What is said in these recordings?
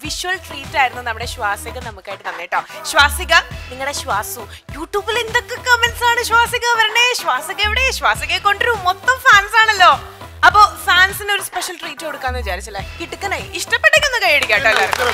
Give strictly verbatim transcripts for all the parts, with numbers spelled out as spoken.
Visual treat ആയിരുന്നു നമ്മുടെ ശ്വാസിക നമുക്കായിട്ട് തന്നേട്ടോ. ശ്വാസിക, നിങ്ങളുടെ ശ്വാസു യൂട്യൂബിൽ എന്തൊക്കെ കമന്റ്സ് ആണ് ശ്വാസിക വരണേ. ശ്വാസിക എവിടെ? ശ്വാസികയെ കൊണ്ടുവരൂ, മൊത്തം ഫാൻസ് ആണല്ലോ. അപ്പൊ ഫാൻസിന് ഒരു സ്പെഷ്യൽ ട്രീറ്റ് കൊടുക്കാന്ന് വിചാരിച്ചല്ലേ? കിട്ടുക്കനായി ഇഷ്ടപ്പെട്ടൊന്ന് കൈയടിക്കാട്ടോ എല്ലാവർക്കും.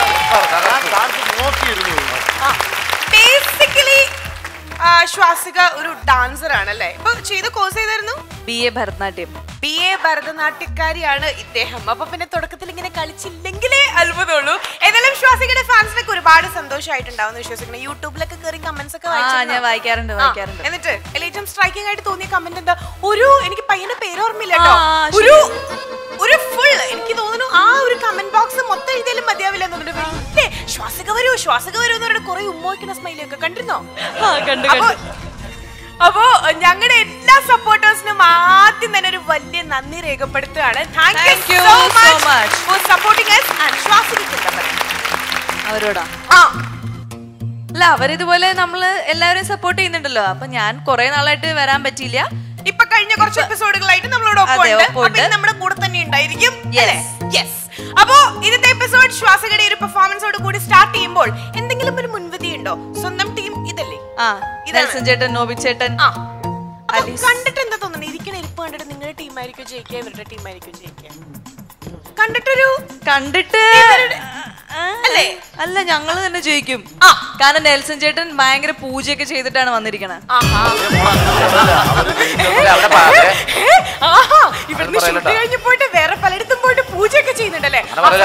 ബേസിക്കലി ശ്വാസിക ഒരു ഡാൻസർ ആണല്ലേ? ഇപ്പൊ ചെയ്ത കോഴ്സ് ചെയ്തായിരുന്നു B A Bharatanatyam. B A ഭരതനാട്യക്കാരിയാണ് ഇദ്ദേഹം. അപ്പൊ പിന്നെ തുടക്കത്തിൽ ഇങ്ങനെ കളിച്ചില്ലെങ്കിലേ അത്ഭുതമുള്ളൂ. ഏതായാലും ശ്വാസികയുടെ ഫാൻസിനൊക്കെ ഒരുപാട് സന്തോഷമായിട്ടുണ്ടാവും വിശ്വസിക്കണം. യൂട്യൂബിലൊക്കെ കയറി കമന്റ്സ് ഒക്കെ ഞാൻ വായിക്കാറുണ്ട് വായിക്കാറുണ്ട് എന്നിട്ട് ഏറ്റവും സ്ട്രൈക്കിംഗ് ആയിട്ട് തോന്നിയ കമന്റ് എന്താ? ഒരു എനിക്ക് പയ്യന്റെ പേര് ഓർമ്മയില്ല കേട്ടോ, ഒരു ഒരു ഫുൾ എനിക്ക് തോന്നുന്നു ആ ഒരു കമന്റ് ബോക്സ് മൊത്തം എഴുതിയാലും മതിയാവില്ല എന്നുള്ളത്. ശ്വാസിക വരൂ ശ്വാസിക വരൂ എന്ന് പറയുന്നത് കുറെ ഉമ്മോയ്ക്കുന്ന സ്മൈലൊക്കെ കണ്ടിരുന്നോ? അപ്പോ ഞങ്ങളുടെ എല്ലാ സപ്പോർട്ടേഴ്സിനും ആദ്യം തന്നെ ഒരു വലിയ നന്ദി രേഖപ്പെടുത്തുകയാണ്. Thank you so much for supporting us and Swasika അവരോടാ. ആ അല്ല, അവരിതുപോലെ നമ്മള് എല്ലാവരും സപ്പോർട്ട് ചെയ്യുന്നുണ്ടല്ലോ. അപ്പൊ ഞാൻ കുറെ നാളായിട്ട് വരാൻ പറ്റിയില്ല. ഇപ്പൊ കഴിഞ്ഞ കുറച്ച് എപ്പിസോഡുകളായിട്ട് നമ്മളോട് നമ്മുടെ കൂടെ തന്നെ ഉണ്ടായിരിക്കും. അപ്പോ ഇന്നത്തെ എപ്പിസോഡ് ശ്വാസകയുടെ ഒരു പെർഫോമൻസോട് കൂടി സ്റ്റാർട്ട് ചെയ്യുമ്പോൾ എന്തെങ്കിലും ഒരു മുൻവിധി ഉണ്ടോ? സ്വന്തം ടീം ഇതല്ലേ? ചേട്ടൻ, നോബി ചേട്ടൻ കണ്ടിട്ട് എന്താ തോന്നുന്നത്? ഇരിക്കണ ഇരിപ്പ് കണ്ടിട്ട് നിങ്ങളുടെ ടീമായിരിക്കും ജയിക്കുക, ഇവരുടെ ടീമായിരിക്കും ജയിക്കുക? കണ്ടിട്ടൊരു കണ്ടിട്ട് അല്ലേ? അല്ല, ഞങ്ങള് തന്നെ ജയിക്കും. കാരണം നെൽസൺ ചേട്ടൻ ഭയങ്കര പൂജയൊക്കെ ചെയ്തിട്ടാണ് വന്നിരിക്കണേ. കഴിഞ്ഞ് പോയിട്ട് വേറെ പലയിടത്തും പോയിട്ട് പൂജയൊക്കെ ചെയ്യുന്നുണ്ടല്ലേ?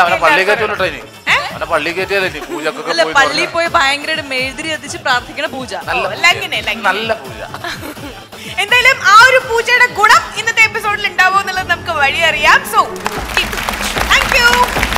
അല്ല, പള്ളിയിൽ പോയി ഭയങ്കര മെഴുതിരി കത്തിച്ച് പ്രാർത്ഥിക്കണ പൂജ. നല്ല പൂജ. എന്തായാലും ആ ഒരു പൂജയുടെ ഗുണം ഇന്നത്തെ എപ്പിസോഡിൽ ഉണ്ടാവോ എന്നുള്ളത് നമുക്ക് വഴി അറിയാം. So thank you.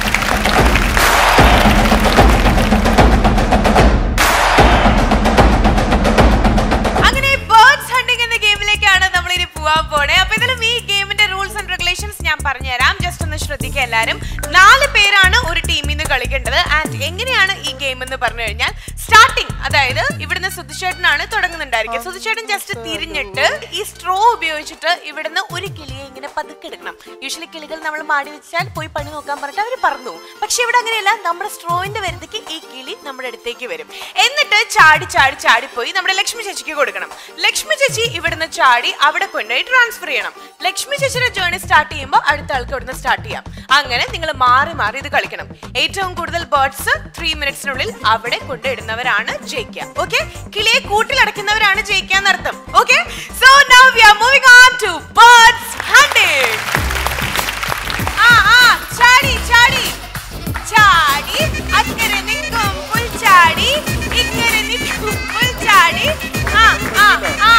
അങ്ങനെ ബേർഡ്സ് ഹണ്ടിങ് എന്ന ഗെയിമിലേക്കാണ് നമ്മൾ ഇനി പോവാൻ പോണേ. അപ്പൊ എന്തായാലും ഈ ഗെയിമിന്റെ റൂൾസ് ആൻഡ് റെഗുലേഷൻസ് ഞാൻ പറഞ്ഞുതരാം. ജസ്റ്റ് ഒന്ന് ശ്രദ്ധിക്കുക എല്ലാവരും. നാല് പേരാണ് ഒരു ടീമിൽ നിന്ന് കളിക്കേണ്ടത്. ആൻഡ് എങ്ങനെയാണ് ഈ ഗെയിം എന്ന് പറഞ്ഞു കഴിഞ്ഞാൽ സ്റ്റാർട്ടിങ്, അതായത് ഇവിടുന്ന് സുധിച്ചേട്ടനാണ് തുടങ്ങുന്നുണ്ടായിരിക്കും. സുധിച്ചേട്ടൻ ജസ്റ്റ് തിരിഞ്ഞിട്ട് ഈ സ്ട്രോ ഉപയോഗിച്ചിട്ട് ഇവിടുന്ന് ഒരു കിളിയെ ഇങ്ങനെ പതുക്കെ എടുക്കണം. യൂഷ്വലി കിളികൾ നമ്മൾ മാടി വെച്ചാൽ പോയി പണി നോക്കാൻ പറഞ്ഞിട്ട് അവർ പറന്നു. പക്ഷെ ഇവിടെ അങ്ങനെയല്ല. നമ്മുടെ സ്ട്രോയിന്റെ വരുന്നേക്ക് ഈ കിളി നമ്മുടെ അടുത്തേക്ക് വരും. എന്നിട്ട് ചാടി ചാടി ചാടിപ്പോയി നമ്മുടെ ലക്ഷ്മി ചേച്ചിക്ക് കൊടുക്കണം. ലക്ഷ്മി ചേച്ചി ഇവിടുന്ന് ചാടി അവിടെ കൊണ്ടുപോയി ട്രാൻസ്ഫർ ചെയ്യണം. ലക്ഷ്മി ചേച്ചിയുടെ ജേർണി സ്റ്റാർട്ട് ചെയ്യുമ്പോൾ അടുത്ത ആൾക്ക് ഇവിടുന്ന് സ്റ്റാർട്ട് ചെയ്യാം. അങ്ങനെ നിങ്ങൾ മാറി മാറി ഇത് കളിക്കണം. ഏറ്റവും കൂടുതൽ ബേർഡ്സ് ത്രീ മിനിറ്റ്സിനുള്ളിൽ അവിടെ കൊണ്ടിടുന്നവരാണ് ജയിക്കുക. ഓക്കെ? കിളിയെ കൂട്ടിലടക്കുന്നവരാണ് ജയിക്കുക എന്നർത്ഥം. Okay? So now we are moving on to birds hunting. ആ ആ ചാടി ചാടി ചാടി അക്കരെ നിൽക്കുമ്പോൾ ചാടി ഇക്കരെ നിൽക്കുമ്പോൾ ചാടി. ആ ആ ആ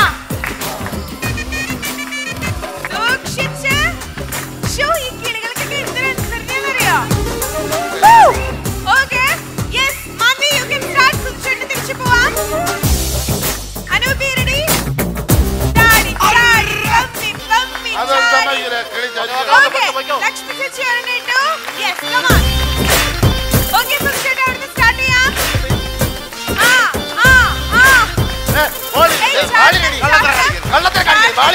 സൂക്ഷിച്ച്. ഷോ ഈ കിളികൾക്കൊക്കെ എന്തിനറിയോ? Okay yes mummy you can start. സുധിച്ചേട്ടൻ തിരിച്ചു പോവാം. അനൂപി റെഡി? ചാടി ചാടി കമ്മി കമ്മി ഓക്കെ ലക്ഷ്മി ചേച്ചി എഴുന്നേറ്റു. Yes come on. ഓക്കെ സുധിച്ചേട്ടൻ അവിടുന്ന് സ്റ്റാർട്ട് ചെയ്യാം. ആ ആ ആ ബാളി ബാളി കള്ളത്തെ കാണിക്ക്. ബാളി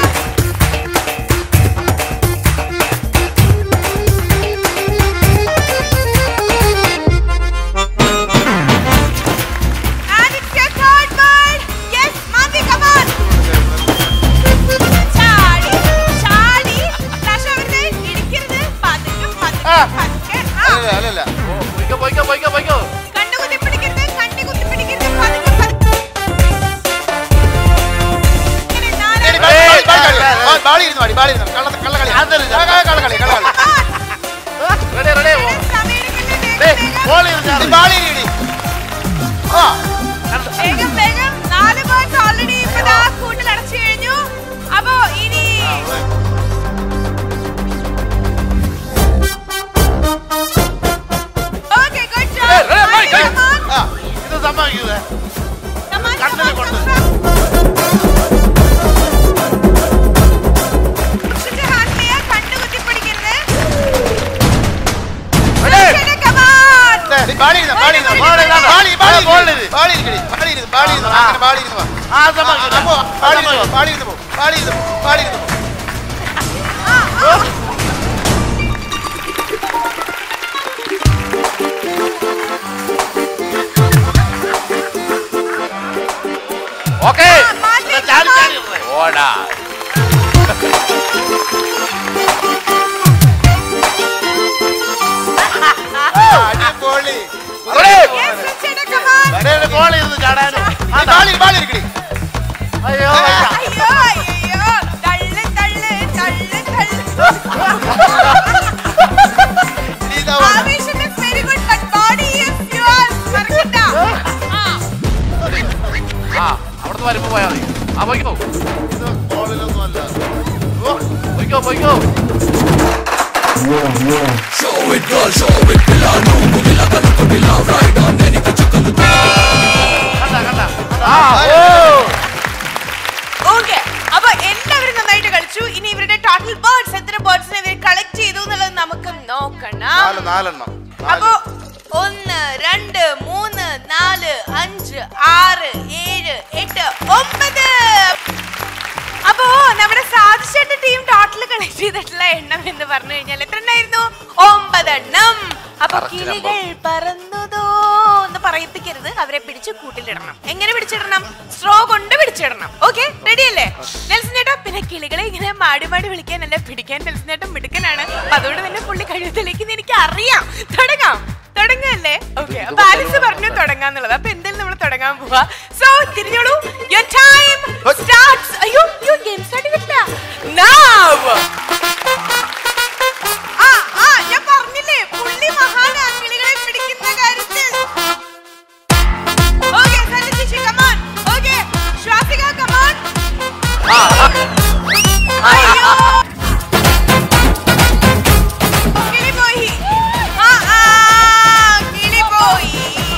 വേഗം വേഗം നാല് ബേർഡ്സ് ഓൾറെഡി ഇപ്പൊ കൂട്ടിൽ അടച്ചു കഴിഞ്ഞു. അപ്പോ ഇനി ഓക്കെ ഗുഡ് ജോബ്. ഇത് സമ്മതിക്കൂലേ? ഓക്കേ മാറ്റി ചാടി ചാടി ഓടാ അടിപൊളി Yes, ചേട്ടാ, come on. ബോൾ ഇരുന്ന് ചാടാനും ബാളി ബാളി ഇരിക്കടി അയ്യോ അയ്യോ അയ്യോ തള്ളു തള്ളു തള്ളു തള്ളു ആവേശം is very good but body is yours മറക്കണ്ട ആ ആ അവിടുന്ന് വരുമ്പോ പോയാ മതി ആ പോയിക്കോ ബോളിലൊന്നും അല്ല പോയിക്കോ പോയിക്കോ Show it girl, show it pilla, no mugila kanu pilla, ride on any kuchakalu. കണ്ട കണ്ട ആ ഓ ഓക്കേ അപ്പൊ എല്ലാവരും നന്നായിട്ട് കളിച്ചു ഇനി ഇവരുടെ ടോട്ടൽ ബേർഡ്സ് എത്ര ബേർഡ്സിനെ ഇവർ കളക്ട് ചെയ്തു എന്നുള്ളത് നമുക്ക് നോക്കണം നാല് നാലെണ്ണം അപ്പൊ ഒന്ന് രണ്ട് മൂന്ന് നാല് അഞ്ച് ആറ് ഏഴ് എട്ട് ഒമ്പത് അപ്പോ നമ്മുടെ സാധിച്ചേട്ട ടീം ടോട്ടൽ കളക്ട് ചെയ്തിട്ടുള്ള എണ്ണം എന്ന് പറഞ്ഞു കഴിഞ്ഞാൽ എത്ര എണ്ണായിരുന്നു ഒമ്പതെണ്ണം അപ്പൊ കിളികൾ പറന്നതോ എന്ന് പറയിപ്പിക്കരുത് അവരെ പിടിച്ച് കൂട്ടിലിടണം എങ്ങനെ പിടിച്ചിടണം സ്ട്രോ കൊണ്ട് പിടിച്ചിടണം ഓക്കെ റെഡി അല്ലേ നെൽസൺ ചേട്ടാ പിന്നെ കിളികളെ ഇങ്ങനെ മാടി മാടി വിളിക്കാനല്ല പിടിക്കാൻ നെൽസൺ ചേട്ടൻ മിടുക്കനാണ് അപ്പൊ അതുകൊണ്ട് തന്നെ പുള്ളി കഴിവ് തെളിയിക്കുന്ന എനിക്ക് അറിയാം തുടങ്ങാം തുടങ്ങല്ലേ ഓക്കെ അപ്പൊ ആലിസ് പറഞ്ഞു തുടങ്ങാന്നുള്ളത് അപ്പൊ എന്തായാലും നമ്മൾ തുടങ്ങാൻ പോവാ സോ തിരിഞ്ഞോളൂ യുവർ ടൈം സ്റ്റാർട്ട്സ് അയ്യോ യു ഗെയിം സ്റ്റാർട്ട് ചെയ്തിട്ടില്ല നൗ ആ ആ ഞാൻ പറഞ്ഞില്ലേ പുള്ളി മഹാനാ കിളികളെ പിടിക്കുന്ന കാര്യത്തിൽ okay Sanjishi come on okay Swasika come on അയ്യോ കിളി പോയി ആ ആ കിളി പോയി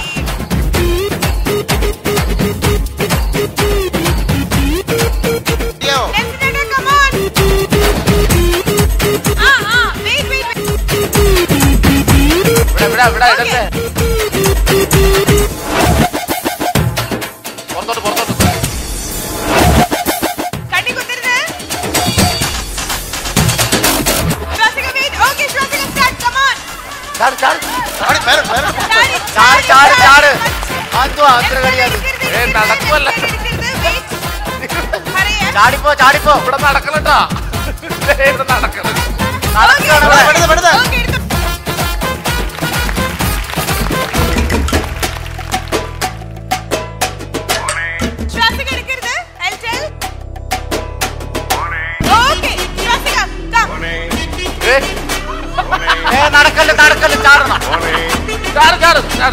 യോ എന്തിനാ കം ഓൺ ആ ആ വെയിറ്റ് വെയിറ്റ് ഇവിടെ ഇവിടെ ഇവിടെ ഇടട്ടെ പുറത്തോട്ട് പുറത്തോട്ട് കണ്ണി കുത്തരുത് Swasika wait okay Swasika start come on ചാട് ചാട് ചാടി വേറെ വേറെ ചാട് ചാട് ചാട് അന്തോ അത്ര കളിയാണ് ഏ നടക്കുമല്ല ചാടിപ്പോ ചാടിപ്പോ ഇവിടെ നടക്കണട്ടാ ഇവിടെ നടക്കണം പെടുന്നത് പെടുന്നത് ഏ നടക്കല്ല നടക്കല്ല ചാടണം ചാട് ചാട് ചാട്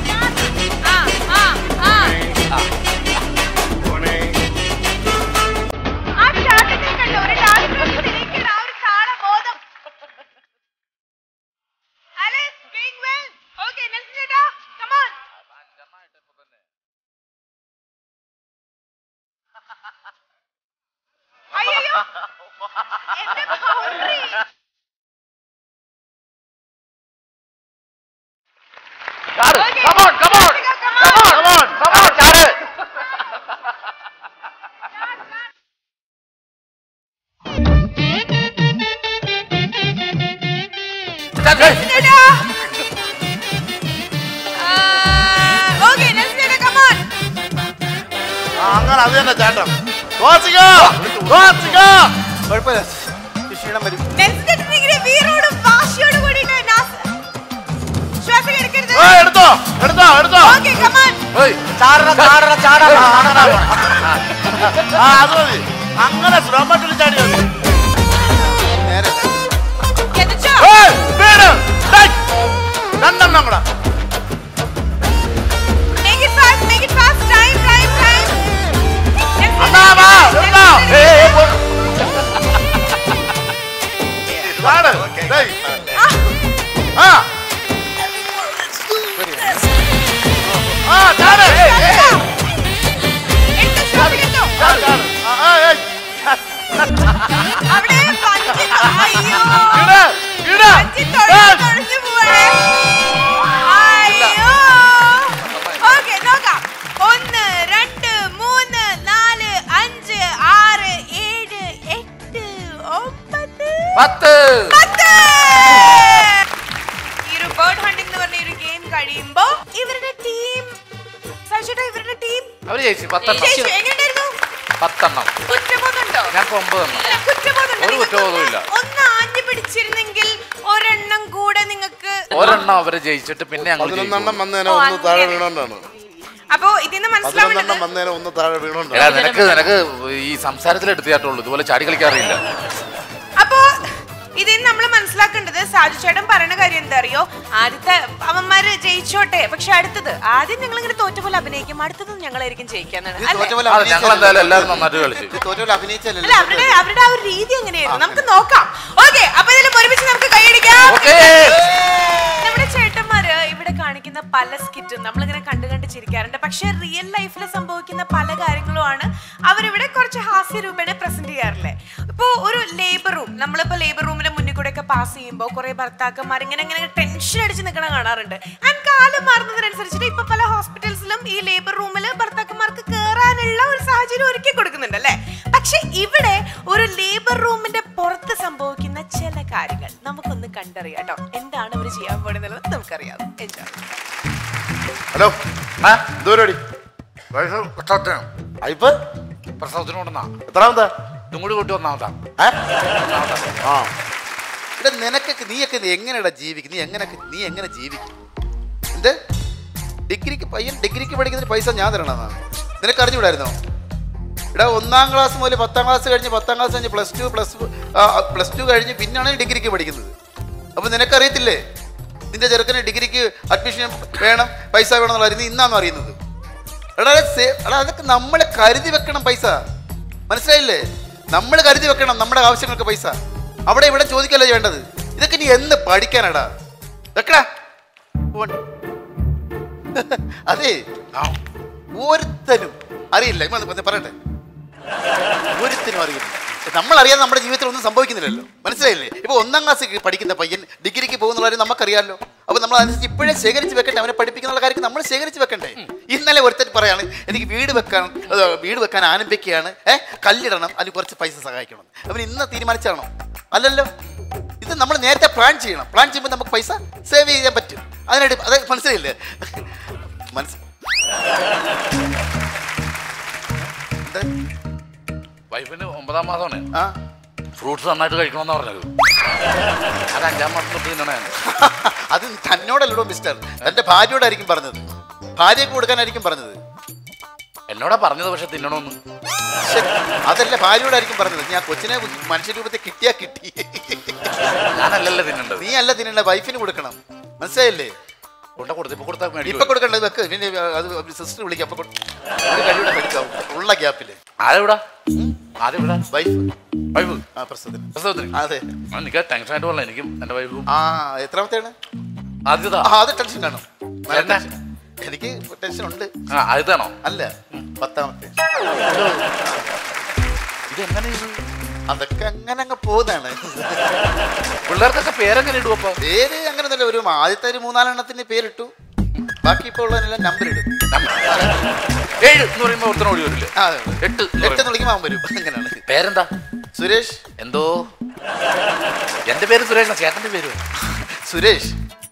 അയ്യോ എന്റെ ബൗണ്ടറി ചാട് Okay. come on come on Come come on come on come on ചാട് ചാട് ചേട്ടാ ഓക്കേ നെക്സ്റ്റ് ചേട്ടാ കം ഓൺ അങ്ങനെ അത് തന്നെ ചാട്ടം തോസിക തോസിക കുഴപ്പമില്ല ക്ഷീണം വരും നെക്സ്റ്റ് ചേട്ടൻ ഇങ്ങനെ വീറോടും വാശിയോടും കൂടിയിട്ട് ശ്വാസം എടുക്കരുത് ഏ എടുത്തോ എടുത്തോ എടുത്തോ ഓക്കേ കം ഓൺ ഏയ് ചാടണ ചാടണ ചാടണ ആ അത് മതി അങ്ങനെ ശ്രമത്തിൽ ചാടി മതി നേരെ എത്തിച്ചോ ഏയ്, വീട്, ഡേയ്, രണ്ടെണ്ണം കൂടെ make it fast make it fast time time time അണ്ണാ വാ എടുത്തോ ഏയ്, ഏയ്, പോ. ചാട് ഡേയ്. ആ ആ ചാട് ഏയ്, ഏയ്. എടുത്തോ ശ്വാസം എടുത്തോ ചാട്, ചാട്. ആ, ആ, ഏയ്. അവിടെ പഞ്ചി അയ്യോ വീട്, വീട്. പഞ്ചി തൊഴിൽ ഏയ്. തൊഴിഞ്ഞു പോവാണേ അയ്യോ ഓക്കേ നോക്കാം ഒന്ന് രണ്ട് മൂന്ന് നാല് അഞ്ച് ആറ് ഏഴ് എട്ട് ഒമ്പത് പത്ത് പത്ത് ഈ ഒരു ബേർഡ് ഹണ്ടിംഗ് എന്ന് പറഞ്ഞ ഒരു ഗെയിം കഴിയുമ്പോ ഇവരുടെ ടീം സജിത ഇവരുടെ ടീം അവര് ജയിച്ചു പത്തെണ്ണം എങ്ങനെ പത്തെണ്ണം. കുറ്റബോധമുണ്ടോ? ഞാൻ ഒമ്പതെണ്ണം. ഇല്ല, കുറ്റബോധമുണ്ട്. ഒരു കുറ്റബോധവും ഇല്ല. ഒന്ന് ആഞ്ഞു പിടിച്ചിരുന്നെങ്കിൽ ഒരെണ്ണം കൂടെ നിങ്ങൾക്ക് ഒരെണ്ണം അവരെ ജയിച്ചിട്ട് പിന്നെ ഞങ്ങൾ പതിനൊന്നെണ്ണം വന്നേനെ ഒന്ന് താഴെ വീണോണ്ടാണ്. അപ്പൊ ഇതിന്ന് മനസ്സിലാവുന്നത് പതിനൊന്നെണ്ണം വന്നേനെ ഒന്ന് താഴെ വീണോണ്ടാണ്. എടാ നിനക്ക് നിനക്ക് ഈ സംസാരത്തിൽ എടുത്തിട്ടുള്ളൂ, ഇതുപോലെ ചാടി കളിക്കാറില്ല. അപ്പൊ ഇതിന് നമ്മൾ മനസ്സിലാക്കേണ്ടത് സാജു ചേട്ടൻ പറയുന്ന കാര്യം എന്താ അറിയോ, ആദ്യത്തെ അവന്മാര് ജയിച്ചോട്ടെ, പക്ഷെ അടുത്തത് ആദ്യം നിങ്ങൾ ഇങ്ങനെ തോറ്റ പോലെ അഭിനയിക്കും, അടുത്തത് ഞങ്ങളായിരിക്കും ജയിക്കാന്നാണ്. ഞങ്ങൾ എന്തായാലും എല്ലാവരും നന്നായിട്ട് കളിച്ചു. അല്ല, അവരുടെ അവരുടെ ആ ഒരു രീതി എങ്ങനെയായിരുന്നു നമുക്ക് നോക്കാം. ഓക്കെ, അപ്പൊ ഇതിലും ഒരുമിച്ച് നമുക്ക് കൈയടിക്കാം. നമ്മുടെ ചേട്ടന്മാര് ഇവിടെ കാണിക്കുന്ന പല സ്കിറ്റും നമ്മളിങ്ങനെ കണ്ടു കണ്ട് ചിരിക്കാറുണ്ട്, പക്ഷെ റിയൽ ലൈഫിൽ സംഭവിക്കുന്ന പല കാര്യങ്ങളുമാണ് അവരിവിടെ കുറച്ച് ഹാസ്യ രൂപേണ പ്രസന്റ് ചെയ്യാറില്ലേ. ഇപ്പൊ ഒരു ലേബർ റൂം, നമ്മളിപ്പോ ലേബർ റൂമിന്റെ മുന്നിൽ കൂടെ ഒക്കെ പാസ് ചെയ്യുമ്പോൾ കുറെ ഭർത്താക്കന്മാർ ഇങ്ങനെ ഇങ്ങനെ ടെൻഷൻ അടിച്ച് നിൽക്കണ കാണാറുണ്ട്. ആൻഡ് കാലം മാറുന്നതിനനുസരിച്ചിട്ട് ഇപ്പൊ പല ഹോസ്പിറ്റൽസിലും ഈ ലേബർ റൂമിൽ ഭർത്താക്കന്മാർക്ക് കയറാനുള്ള ഒരു സാഹചര്യം ഒരുക്കി കൊടുക്കുന്നുണ്ട് അല്ലേ. പക്ഷെ ഇവിടെ ഒരു ലേബർ റൂമിന്റെ പുറത്ത് സംഭവിക്കുന്ന ചില കാര്യങ്ങൾ നമുക്കൊന്ന് കണ്ടറിയാം കേട്ടോ. എന്താണ് അവർ ചെയ്യാൻ പോകുന്നത് നമുക്കറിയാം. ഹലോ, ദൂരടി പ്രസവത്തിന് കൊണ്ടുവന്നാ എത്രാമതാ? ഇതും കൂടി കൂട്ടി ഒന്നാമതാ. ആ ഇവിടെ നിനക്കൊക്കെ നീയൊക്കെ എങ്ങനെയാ ജീവിക്കും? നീ എങ്ങനെ നീ എങ്ങനെ ജീവിക്കും? എന്ത് ഡിഗ്രിക്ക് പയ്യൻ ഡിഗ്രിക്ക് പഠിക്കുന്നതിന് പൈസ ഞാൻ തരണമെന്നാണ് നിനക്ക് അറിഞ്ഞുകൂടായിരുന്നോ? ഇവിടെ ഒന്നാം ക്ലാസ് മുതൽ പത്താം ക്ലാസ് കഴിഞ്ഞ് പത്താം ക്ലാസ് കഴിഞ്ഞ് plus two plus plus two കഴിഞ്ഞ് പിന്നാണ് ഡിഗ്രിക്ക് പഠിക്കുന്നത്. അപ്പം നിനക്കറിയത്തില്ലേ നിന്റെ ചെറുക്കന് ഡിഗ്രിക്ക് അഡ്മിഷൻ വേണം, പൈസ വേണം എന്നുള്ള അറിയുന്നത് ഇന്നാണ് അറിയുന്നത്. എടാ എടാ അതൊക്കെ നമ്മൾ കരുതി വെക്കണം പൈസ, മനസ്സിലായില്ലേ? നമ്മൾ കരുതി വെക്കണം നമ്മുടെ ആവശ്യങ്ങൾക്ക് പൈസ. അവിടെ ഇവിടെ ചോദിക്കല്ലേ വേണ്ടത്. ഇതൊക്കെ നീ എന്ന് പഠിക്കാനടാ വെക്കടാ. അതെ, ഒരുത്തനും അറിയില്ല. പറയട്ടെ, ഒരുത്തനും അറിയില്ല. നമ്മളറിയാതെ നമ്മുടെ ജീവിതത്തിൽ ഒന്നും സംഭവിക്കുന്നില്ലല്ലോ, മനസ്സിലായില്ലേ? ഇപ്പൊ ഒന്നാം ക്ലാസ്സിൽ പഠിക്കുന്ന പയ്യൻ ഡിഗ്രിക്ക് പോകുന്ന കാര്യം നമുക്കറിയാമല്ലോ. അപ്പൊ നമ്മൾ അനുസരിച്ച് ഇപ്പോഴേ ശേഖരിച്ച് വെക്കണ്ടേ, അവനെ പഠിപ്പിക്കുന്ന കാര്യം നമ്മൾ ശേഖരിച്ച് വെക്കണ്ടേ. ഇന്നലെ ഒരുത്തൻ പറയാണ് എനിക്ക് വീട് വെക്കാൻ വീട് വെക്കാൻ ആരംഭിക്കുകയാണ്, ഏഹ് കല്ലിടണം, അതിന് കുറച്ച് പൈസ സഹായിക്കണം. അവൻ ഇന്ന് തീരുമാനിച്ചാണോ? അല്ലല്ലോ, ഇത് നമ്മൾ നേരത്തെ പ്ലാൻ ചെയ്യണം. പ്ലാൻ ചെയ്യുമ്പോൾ നമുക്ക് പൈസ സേവ് ചെയ്യാൻ പറ്റും. അതിനായിട്ട് അത് മനസ്സിലായില്ലേ? മനസ്സിൽ വൈഫിന് ഒമ്പതാം മാസമാണ്. ഫ്രൂട്ട്സ് നന്നായിട്ട് കഴിക്കണമെന്ന് പറഞ്ഞത്. അത് അഞ്ചാം മാസം തൊട്ട് തിന്നണയാണ്. അത് തന്നോടല്ലോ മിസ്റ്റർ, തന്റെ ഭാര്യയോടായിരിക്കും പറഞ്ഞത്. ഭാര്യക്ക് കൊടുക്കാനായിരിക്കും പറഞ്ഞത്. എന്നോടാ പറഞ്ഞത്, പക്ഷെ തിന്നണമെന്ന്. അതല്ല, ഭാര്യയോടായിരിക്കും പറഞ്ഞത്. ഞാൻ കൊച്ചിനെ മനുഷ്യരൂപത്തെ കിട്ടിയാ കിട്ടി. ഞാനല്ലല്ലോ തിന്നേണ്ടത്. നീ അല്ല തിന്നണ്ട, വൈഫിന് കൊടുക്കണം, മനസ്സിലായില്ലേ? കൊണ്ട കൊടുത്ത് ഇപ്പൊ കൊടുത്താൽ ഇപ്പൊ കൊടുക്കണ്ടത് വെക്ക്. പിന്നെ അത് സിസ്റ്റർ വിളിക്കാം. അപ്പൊ ഒരു കഴിവിടെ പഠിക്കാം ഉള്ള ഗ്യാപ്പില്. ആരെവിടാ ആരെവിടാ? വൈഫ് വൈഫ് ആ പ്രസവത്തിന്. പ്രസവത്തിന്? അതെ. എനിക്ക് ടെൻഷൻ ആയിട്ട് പറഞ്ഞ എനിക്കും എന്റെ വൈഫും. ആ എത്രാമത്തെയാണ്? ആദ്യതാ. അത് ടെൻഷൻ കാണും. എനിക്ക് ടെൻഷൻ ഉണ്ട്. ആ ആദ്യത്താണോ? അല്ല, പത്താമത്തെ. ഇതെങ്ങനെ? അതൊക്കെ അങ്ങനെ അങ്ങ് പോകുന്നതാണ്. പിള്ളേർക്കൊക്കെ പേരെങ്ങനെ ഇടും? അപ്പൊ പേര് അങ്ങനെ തന്നെ. ഒരു ആദ്യത്തെ ഒരു മൂന്നാലെണ്ണത്തിന് പേരിട്ടു, ബാക്കി ഇപ്പോൾ ഉള്ളതിനെല്ലാം നമ്പർ ഇടും. ഏഴ് എന്ന് പറയുമ്പോ ഒരുത്തന ഓടി വരില്ലേ? എട്ട് എട്ടെന്ന് വിളിക്കുമ്പോൾ അവൻ വരും. അങ്ങനെയാണ്. പേരെന്താ? സുരേഷ്. എന്തോ എന്റെ പേര് സുരേഷ്, ചേട്ടന്റെ പേര് സുരേഷ്.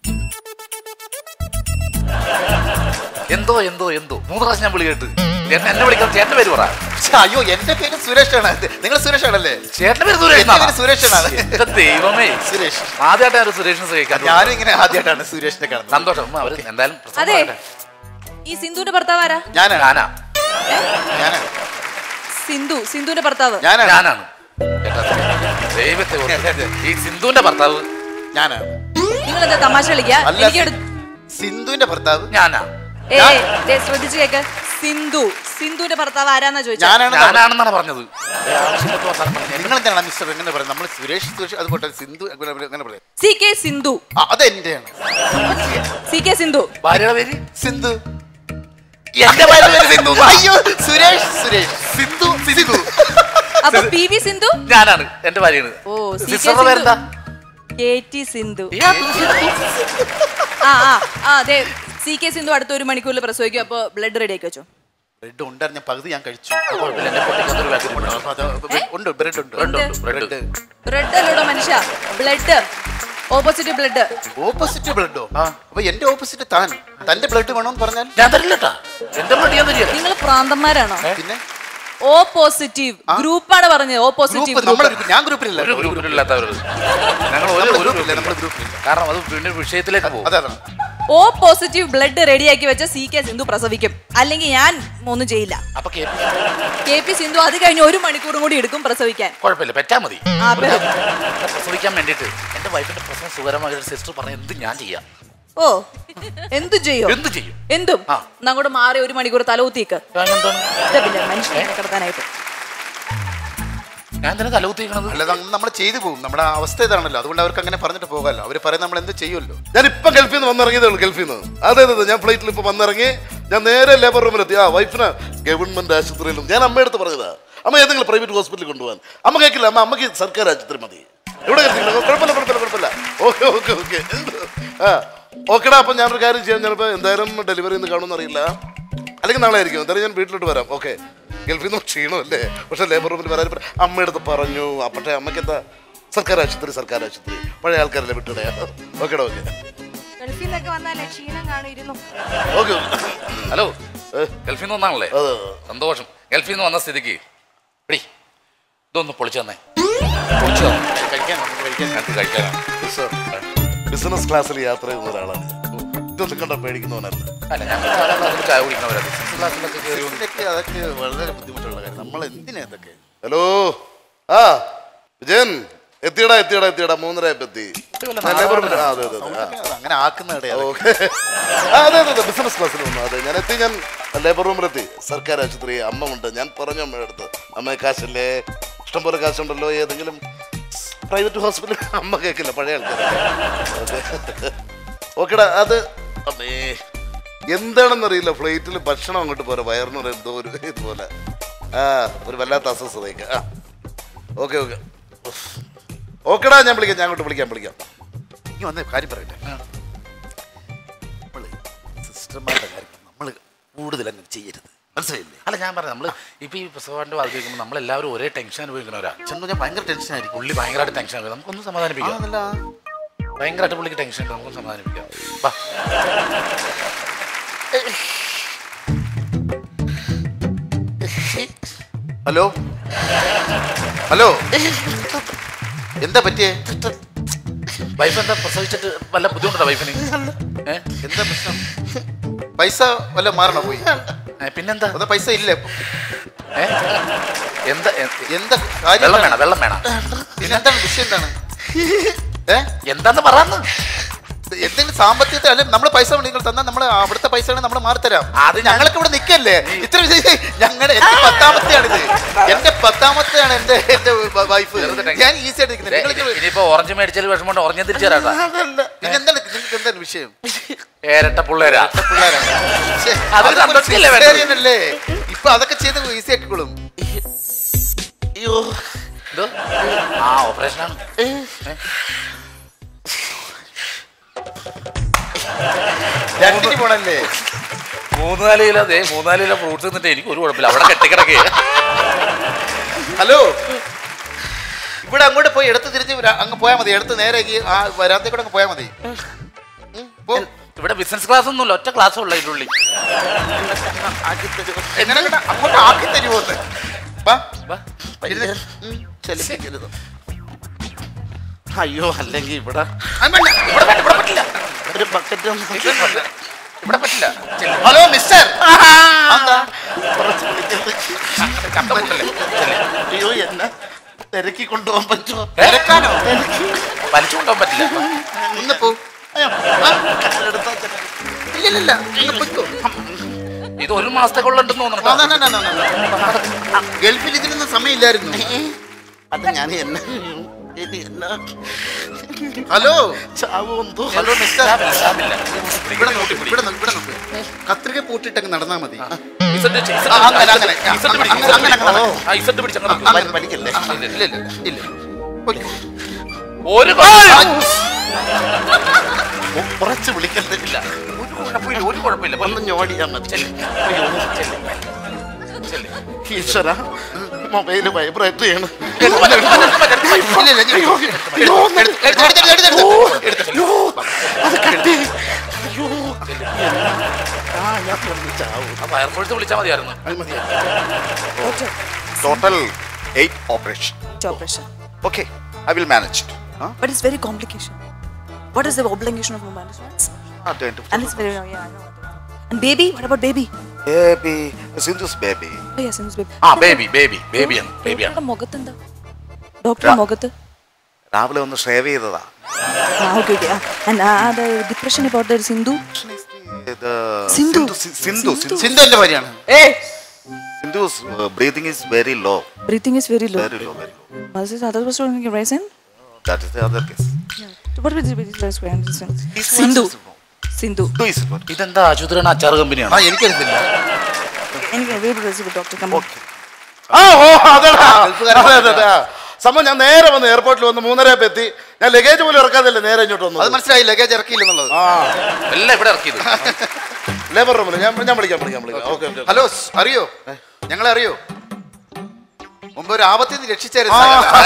എന്തോ എന്തോ എന്തോ മൂന്ന് പ്രാവശ്യം ഞാൻ വിളി കേട്ട്. എന്നെ വിളിക്കാൻ ചേട്ടന്റെ പേര് പറ. അയ്യോ, എന്റെ പേര് സുരേഷാണ്. നിങ്ങൾ സുരേഷ് ആണല്ലേ? ചേട്ടന്റെ പേര് സുരേഷ്. സുരേഷാണ്. ദൈവമേ, സുരേഷ്. ആദ്യമായിട്ടാണ് സുരേഷിനെ സഹിക്കാൻ. ഞാനും ഇങ്ങനെ ആദ്യമായിട്ടാണ് സുരേഷിനെ കാണുന്നത്. സന്തോഷം. അവര് എന്തായാലും അതെ, ഈ സിന്ധുവിന്റെ ഭർത്താവ് ആരാ? ഞാനാ. ഞാനാ ഞാനാ സിന്ധു. സിന്ധുവിന്റെ ഭർത്താവ് ഞാനാ. ഞാനാണ്. ദൈവത്തെ ഈ സിന്ധുവിന്റെ ഭർത്താവ് ഞാനാണ്. നിങ്ങൾ എന്താ തമാശ കളിക്കാ? സിന്ധുവിന്റെ ഭർത്താവ് ഞാനാ. ശ്രദ്ധിച്ചു കേക്ക്. സിന്ധു സിന്ധുവിന്റെ ഭർത്താവ് ആരാന്നാ ചോദിച്ചത്? ഞാനാണെന്നാണ് പറഞ്ഞത്. നിങ്ങൾ എന്താണ് മിസ്റ്റർ എങ്ങനെ പറയുന്നത്? നമ്മൾ സുരേഷ് സുരേഷ് അതുപോലെ സിന്ധു എങ്ങനെ പറയാം? C K Sindhu. അതെന്റെയാണ്. C K Sindhu. ഭാര്യയുടെ പേര് സിന്ധു. എന്റെ ഭാര്യ പേര് സിന്ധു. അയ്യോ, സുരേഷ് സുരേഷ് സിന്ധു സിന്ധു. അപ്പൊ പി വി സിന്ധു ഞാനാണ്, എന്റെ ഭാര്യയാണ്. ഓ, സിസ്റ്ററുടെ പേരെന്താ? K T Sindhu. ആ ആ ആ അതെ, സി കെ സിന്ധു അടുത്ത ഒരു മണിക്കൂറിൽ പ്രസവിക്കും. അപ്പൊ ബ്ലഡ് റെഡി ആക്കി വെച്ചോ. ബ്രെഡ് ഉണ്ടായിരുന്നു, ഞാൻ പകുതി ഞാൻ കഴിച്ചു. ഉണ്ട്, ബ്രെഡ് ഉണ്ട്. ബ്രെഡ് അല്ലോടോ മനുഷ്യ, ബ്ലഡ്. Opposite blood. ഓപ്പോസിറ്റ് ബ്ലഡോ? അപ്പൊ എന്റെ ഓപ്പോസിറ്റ് താൻ. തന്റെ ബ്ലഡ് വേണമെന്ന് പറഞ്ഞാൽ ഞാൻ തരില്ലട്ടാ. എന്റെ ബ്ലഡ് ഞാൻ തരില്ല. നിങ്ങൾ പ്രാന്തന്മാരാണോ? പിന്നെ ഓ പോസിറ്റീവ് ഗ്രൂപ്പാണ് പറഞ്ഞത്. ഓ പോസിറ്റീവ് ഞാൻ ഗ്രൂപ്പിലില്ല. ഒരു ഗ്രൂപ്പിലില്ലാത്തവർ ഞങ്ങൾ ഒരു ഗ്രൂപ്പില്ല. നമ്മൾ ഗ്രൂപ്പിലില്ല. കാരണം അത് വീണ്ടും വിഷയത്തിലേക്ക് പോകും. അതെ ഓ പോസിറ്റീവ് ബ്ലഡ് റെഡിയാക്കി വെച്ച സി കെ സിന്ധു പ്രസവിക്കും, അല്ലെങ്കിൽ ഞാൻ ഒന്നും ചെയ്യില്ല. അപ്പൊ കെ പി സിന്ധു അത് കഴിഞ്ഞ് ഒരു മണിക്കൂറും കൂടി എടുക്കും പ്രസവിക്കാൻ. കുഴപ്പമില്ല, പെറ്റാ മതി. ആ, പെരും. പ്രസവിക്കാൻ വേണ്ടിട്ട് എന്റെ വൈഫിന്റെ പ്രസവം സുഖകരമായ സിസ്റ്റർ പറഞ്ഞ എന്ത് ഞാൻ ചെയ്യാം. ഓ എന്തു ചെയ്യോ? എന്ത് ചെയ്യും? എന്തും ആ. അങ്ങോട്ട് മാറി ഒരു മണിക്കൂർ തലകുത്തിക്ക് എന്താണ് മനുഷ്യനെ കിടത്താനായിട്ട്. ഞാൻ തന്നെ തലകുത്തിക്കണത് അല്ല, നമ്മൾ ചെയ്തു പോകും. നമ്മുടെ അവസ്ഥ ഇതാണല്ലോ, അതുകൊണ്ട് അവർക്ക് അങ്ങനെ പറഞ്ഞിട്ട് പോകാമല്ലോ. അവർ പറയുന്നത് നമ്മൾ എന്ത് ചെയ്യുമല്ലോ. ഞാൻ ഇപ്പം ഗൾഫിൽ നിന്ന് വന്നിറങ്ങിയതേ ഉള്ളൂ. ഗൾഫിൽ നിന്ന് അതെ അതെ ഞാൻ ഫ്ലൈറ്റിൽ ഇപ്പൊ വന്നിറങ്ങി. ഞാൻ നേരെ ലേബർ റൂമിലെത്തി. ആ വൈഫിന് ഗവൺമെന്റ് ആശുപത്രിയിലും ഞാൻ അമ്മയടുത്ത് പറഞ്ഞതാ, അമ്മ ഏതെങ്കിലും പ്രൈവറ്റ് ഹോസ്പിറ്റലിൽ കൊണ്ടുപോകാൻ. അമ്മ കേൾക്കില്ല, അമ്മ അമ്മക്ക് സർക്കാർ ആശുപത്രി മതി. ഇവിടെ കുഴപ്പമില്ല കുഴപ്പമില്ല കുഴപ്പമില്ല ഓക്കെ ഓക്കെ ഓക്കെ ആ ഓക്കെടാ. അപ്പം ഞാനൊരു കാര്യം ചെയ്യാം. ഞാനിപ്പോൾ എന്തായാലും ഡെലിവറി ഒന്ന് കാണുമെന്ന് അറിയില്ല, അല്ലെങ്കിൽ നാളെ ആയിരിക്കും. എന്തായാലും ഞാൻ വീട്ടിലോട്ട് വരാം. ഓക്കെ. ഗൾഫിൽ നിന്ന് ക്ഷീണമല്ലേ, പക്ഷെ ലേബർ റൂമിൽ വരാൻ അമ്മയടുത്ത് പറഞ്ഞു. പക്ഷേ അമ്മയ്ക്ക് എന്താ സർക്കാർ ആശുപത്രി സർക്കാർ ആശുപത്രി പഴയ ആൾക്കാരല്ലേ വിട്ടിടയാ. ഓക്കെടാ ഓക്കെ ഓക്കെ. ഹലോ, ഗൾഫിൽ നിന്ന് വന്നാണല്ലേ? സന്തോഷം. ഗൾഫിൽ നിന്ന് വന്ന സ്ഥിതിക്ക് എടി ഇതൊന്ന് പൊളിച്ചു തന്നെ പൊളിച്ചു കഴിക്കാൻ കഴിക്കാൻ കഴിക്കാനാണ്. ബിസിനസ് ക്ലാസ്സിൽ യാത്ര ചെയ്യുന്ന ഒരാളാണ്. ഇതൊന്നും കണ്ട പേടിക്കുന്നവനല്ല. അല്ല, ഞങ്ങൾ ചായ കുടിക്കുന്നവരാണ്. ബിസിനസ് ക്ലാസ്സിലൊക്കെ കയറി ഇതൊക്കെ അതൊക്കെ വളരെ ബുദ്ധിമുട്ടുള്ള കാര്യം. നമ്മൾ എന്തിനാ ഇതൊക്കെ? ഹലോ ആ വിജയൻ എത്തിയടാ എത്തിയടാ എത്തിയടാ മൂന്നര എത്തി. അങ്ങനെ ആക്കുന്ന അതെ അതെ ബിസിനസ് ക്ലാസ്സിൽ വന്നു. അതെ ഞാൻ എത്തി. ഞാൻ ലേബർ റൂമിലെത്തി. സർക്കാർ ആശുപത്രി അമ്മ ഉണ്ട്. ഞാൻ പറഞ്ഞു അമ്മയുടെ അടുത്ത്, അമ്മ കാശല്ലേ, ഇഷ്ടംപോലെ കാശുണ്ടല്ലോ, ഏതെങ്കിലും പ്രൈവറ്റ് ഹോസ്പിറ്റൽ. അമ്മ കേൾക്കില്ല, പഴയ ആൾക്കാർ. ഓക്കെടാ. അത് അമ്മേ എന്താണെന്നറിയില്ല, ഫ്ലൈറ്റിൽ ഭക്ഷണം അങ്ങോട്ട് പോരാ, വയറിനൊരു എന്തോ ഒരു ഇതുപോലെ ആ ഒരു വല്ലാത്ത അസ്വസ്ഥതയ്ക്ക്. ആ ഓക്കെ ഓക്കെ ഓക്കെടാ, ഞാൻ വിളിക്കാം, ഞാൻ അങ്ങോട്ട് വിളിക്കാം വിളിക്കാം ഈ വന്ന കാര്യം പറയട്ടെ. നമ്മള് സിസ്റ്റർമാരുടെ കാര്യം നമ്മൾ കൂടുതൽ അങ്ങനെ ചെയ്യരുത്, മനസ്സിലായില്ലേ? അല്ല, ഞാൻ പറയാം, നമ്മൾ ഇപ്പൊ ഈ പ്രസവന്റെ വാർത്ത കേൾക്കുമ്പോൾ നമ്മളെല്ലാവരും ഒരേ ടെൻഷൻ അനുഭവിക്കുന്നവരാ. ചെന്ന് ഞാൻ ഭയങ്കര ടെൻഷനായിരിക്കും. പുള്ളി ഭയങ്കരമായിട്ട് ടെൻഷൻ അനുഭവിക്കും. നമുക്കൊന്ന് സമാധാനിപ്പിക്കാം. ഭയങ്കരമായിട്ട് പുള്ളിക്ക് ടെൻഷൻ ഉണ്ട്, നമുക്കൊന്ന് സമാധാനിപ്പിക്കാം. വാ. ഹലോ ഹലോ എന്താ പറ്റിയേ? വൈഫ് എന്താ പ്രസവിച്ചിട്ട് വല്ല ബുദ്ധിമുട്ടുണ്ടോ വൈഫിന്? എന്താ പ്രശ്നം? പൈസ വല്ല മാറണോ പോയി? പിന്നെന്താ? അതാ പൈസ ഇല്ലേ? എന്താ എന്താ വെള്ളം വേണം വെള്ളം വേണം പിന്നെന്താണ് വിഷയം? എന്താണ് ഏ എന്താന്ന് പറയാന്ന്? എന്തെങ്കിലും സാമ്പത്തികത്തെ അല്ലെ നമ്മൾ പൈസ നിങ്ങൾ തന്നാൽ നമ്മൾ അവിടുത്തെ പൈസ നമ്മൾ മാറിത്തരാം. അത് ഞങ്ങൾക്ക് ഇവിടെ നിൽക്കല്ലേ ഇത്ര ഞങ്ങളുടെ എന്റെ പത്താമത്തെയാണിത്. എന്റെ പത്താമത്തെയാണ് എന്റെ എന്റെ വൈഫ്. ഞാൻ ഈസി ആയിട്ട് നിൽക്കുന്നത്. ഇനിയിപ്പോ ഓറഞ്ച് മേടിച്ചാൽ വിഷമമുണ്ട്, ഓറഞ്ച് തിരിച്ചു തരാം. പിന്നെന്താണ് നിങ്ങൾക്ക് എന്താണ് വിഷയം? ഏരട്ട പിള്ളേരാ പിള്ളേരല്ലേ ഇപ്പൊ അതൊക്കെ ചെയ്ത് ഈസി ആക്കിക്കോളും. അയ്യോ ആ ഓപ്പറേഷനാണ്. രണ്ടിന് പോണല്ലേ? മൂന്നാല് കിലോ അതെ മൂന്നാല് കിലോ ഫ്രൂട്ട്സ് എന്നിട്ട് എനിക്ക് ഒരു കുഴപ്പമില്ല, അവിടെ കെട്ടിക്കിടക്കേ. ഹലോ, ഇവിടെ അങ്ങോട്ട് പോയി എടുത്ത് തിരിച്ച് അങ്ങ് പോയാൽ മതി. എടുത്ത് നേരെ ആ വരാത്തേക്കൂടെ അങ്ങ് പോയാൽ മതി. ഇവിടെ ബിസിനസ് ക്ലാസ് ഒന്നുമില്ല, ഒറ്റ ക്ലാസ് ഉള്ള ഇതിനുള്ളിൽ. എങ്ങനെ അങ്ങോട്ട് ആക്കി തരുമോ? അയ്യോ അല്ലെങ്കിൽ ഇവിടെ ഇവിടെ പറ്റില്ല, ഒരു ബക്കറ്റ് ഇവിടെ പറ്റില്ല. ഹലോ മിസ്റ്റർ, അയ്യോ എന്നെ തിരക്കി കൊണ്ടുപോകാൻ പറ്റുമോ? തിരക്കാനോ? വലിച്ചു കൊണ്ടുപോകാൻ പറ്റില്ല. ഇന്ന് പോ. ഇല്ലില്ല, ഇത് ഒരു മാസത്തേക്കുള്ളുണ്ടെന്ന് തോന്നുന്നു. ഗൾഫിൽ ഇതിനൊന്നും സമയമില്ലായിരുന്നു. അത് ഞാൻ എന്നെ ഹലോ ചാവുന്തോ. ഹലോ മിസ്റ്റർ, ഇവിടെ നോക്ക്, ഇവിടെ നോക്ക്, ഇവിടെ നോക്ക്. കത്രിക പൂട്ടിട്ടങ്ങ് നടന്നാ മതി. പഠിക്കല്ലേ? ഒരു കുറച്ച് വിളിക്കണ്ടില്ല, കുഴപ്പമില്ല, ഒരു കുഴപ്പമില്ല. ഒന്ന് ഞോടിയാ മതി. ഈശ്വര, മൊബൈല് വൈബ്രേറ്റ് ചെയ്യണം. അത് കട്ടി. അയ്യോ ഫയർഫോഴ്സ് വിളിച്ചാൽ മതിയായിരുന്നു. Total eight operation. Operation. Okay, I will manage it. Huh? But it's very complication. What is the obligation of management? Not going to. And it's very, yeah, I know. And baby? What about baby? Baby, Sindhu's baby. Oh, yes, Sindhu's baby. ആ baby baby ബേബിയാണ് ബേബിയാണ്. ഡോക്ടറുടെ മുഖത്ത് എന്താ? ഡോക്ടറുടെ മുഖത്ത്? രാവിലെ ഒന്ന് ഷേവ് ചെയ്തതാ. Ah, okay, okay. And uh, the depression about the Sindhu? Sindhu. Sindhu. Sindhu. Sindhu. Sindhu എന്റെ ഭാര്യയാണ്. Hey! Sindhu's uh, breathing is very low. Breathing is very low. Very low, very low. Was this other person raising? That is the other case. What was the best friend? This Sindhu. one is- Sindhu. Sindhu is good. ഇതെന്താ ആശുപത്രിയാണ് അച്ചാർ കമ്പനിയാണ്? ആ എനിക്കറിയത്തില്ല. Anyway, very good doctor. Come on. ആ ഓ അതെടാ അതെ അതെ അതെ സംഭവം ഞാൻ നേരെ വന്ന് എയർപോർട്ടിൽ വന്ന് മൂന്നരയപ്പം എത്തി. ഞാൻ ലഗേജ് പോലും ഇറക്കാതല്ലേ നേരെ ഇങ്ങോട്ട് വന്നു. അത് മനസ്സിലായി, ലഗേജ് ഇറക്കിയില്ലെന്നുള്ളത്. ആ എല്ലാം ഇവിടെ ഇറക്കിയത്. ലേബർ റൂമിൽ ഞാൻ ഞാൻ വിളിക്കാം വിളിക്കാം വിളിക്കാം ഓക്കെ ഹലോ, അറിയോ ഞങ്ങളെ അറിയോ? മുമ്പ് ഒരു ആപത്തിൽ നിന്ന് രക്ഷിച്ചായിരുന്നു.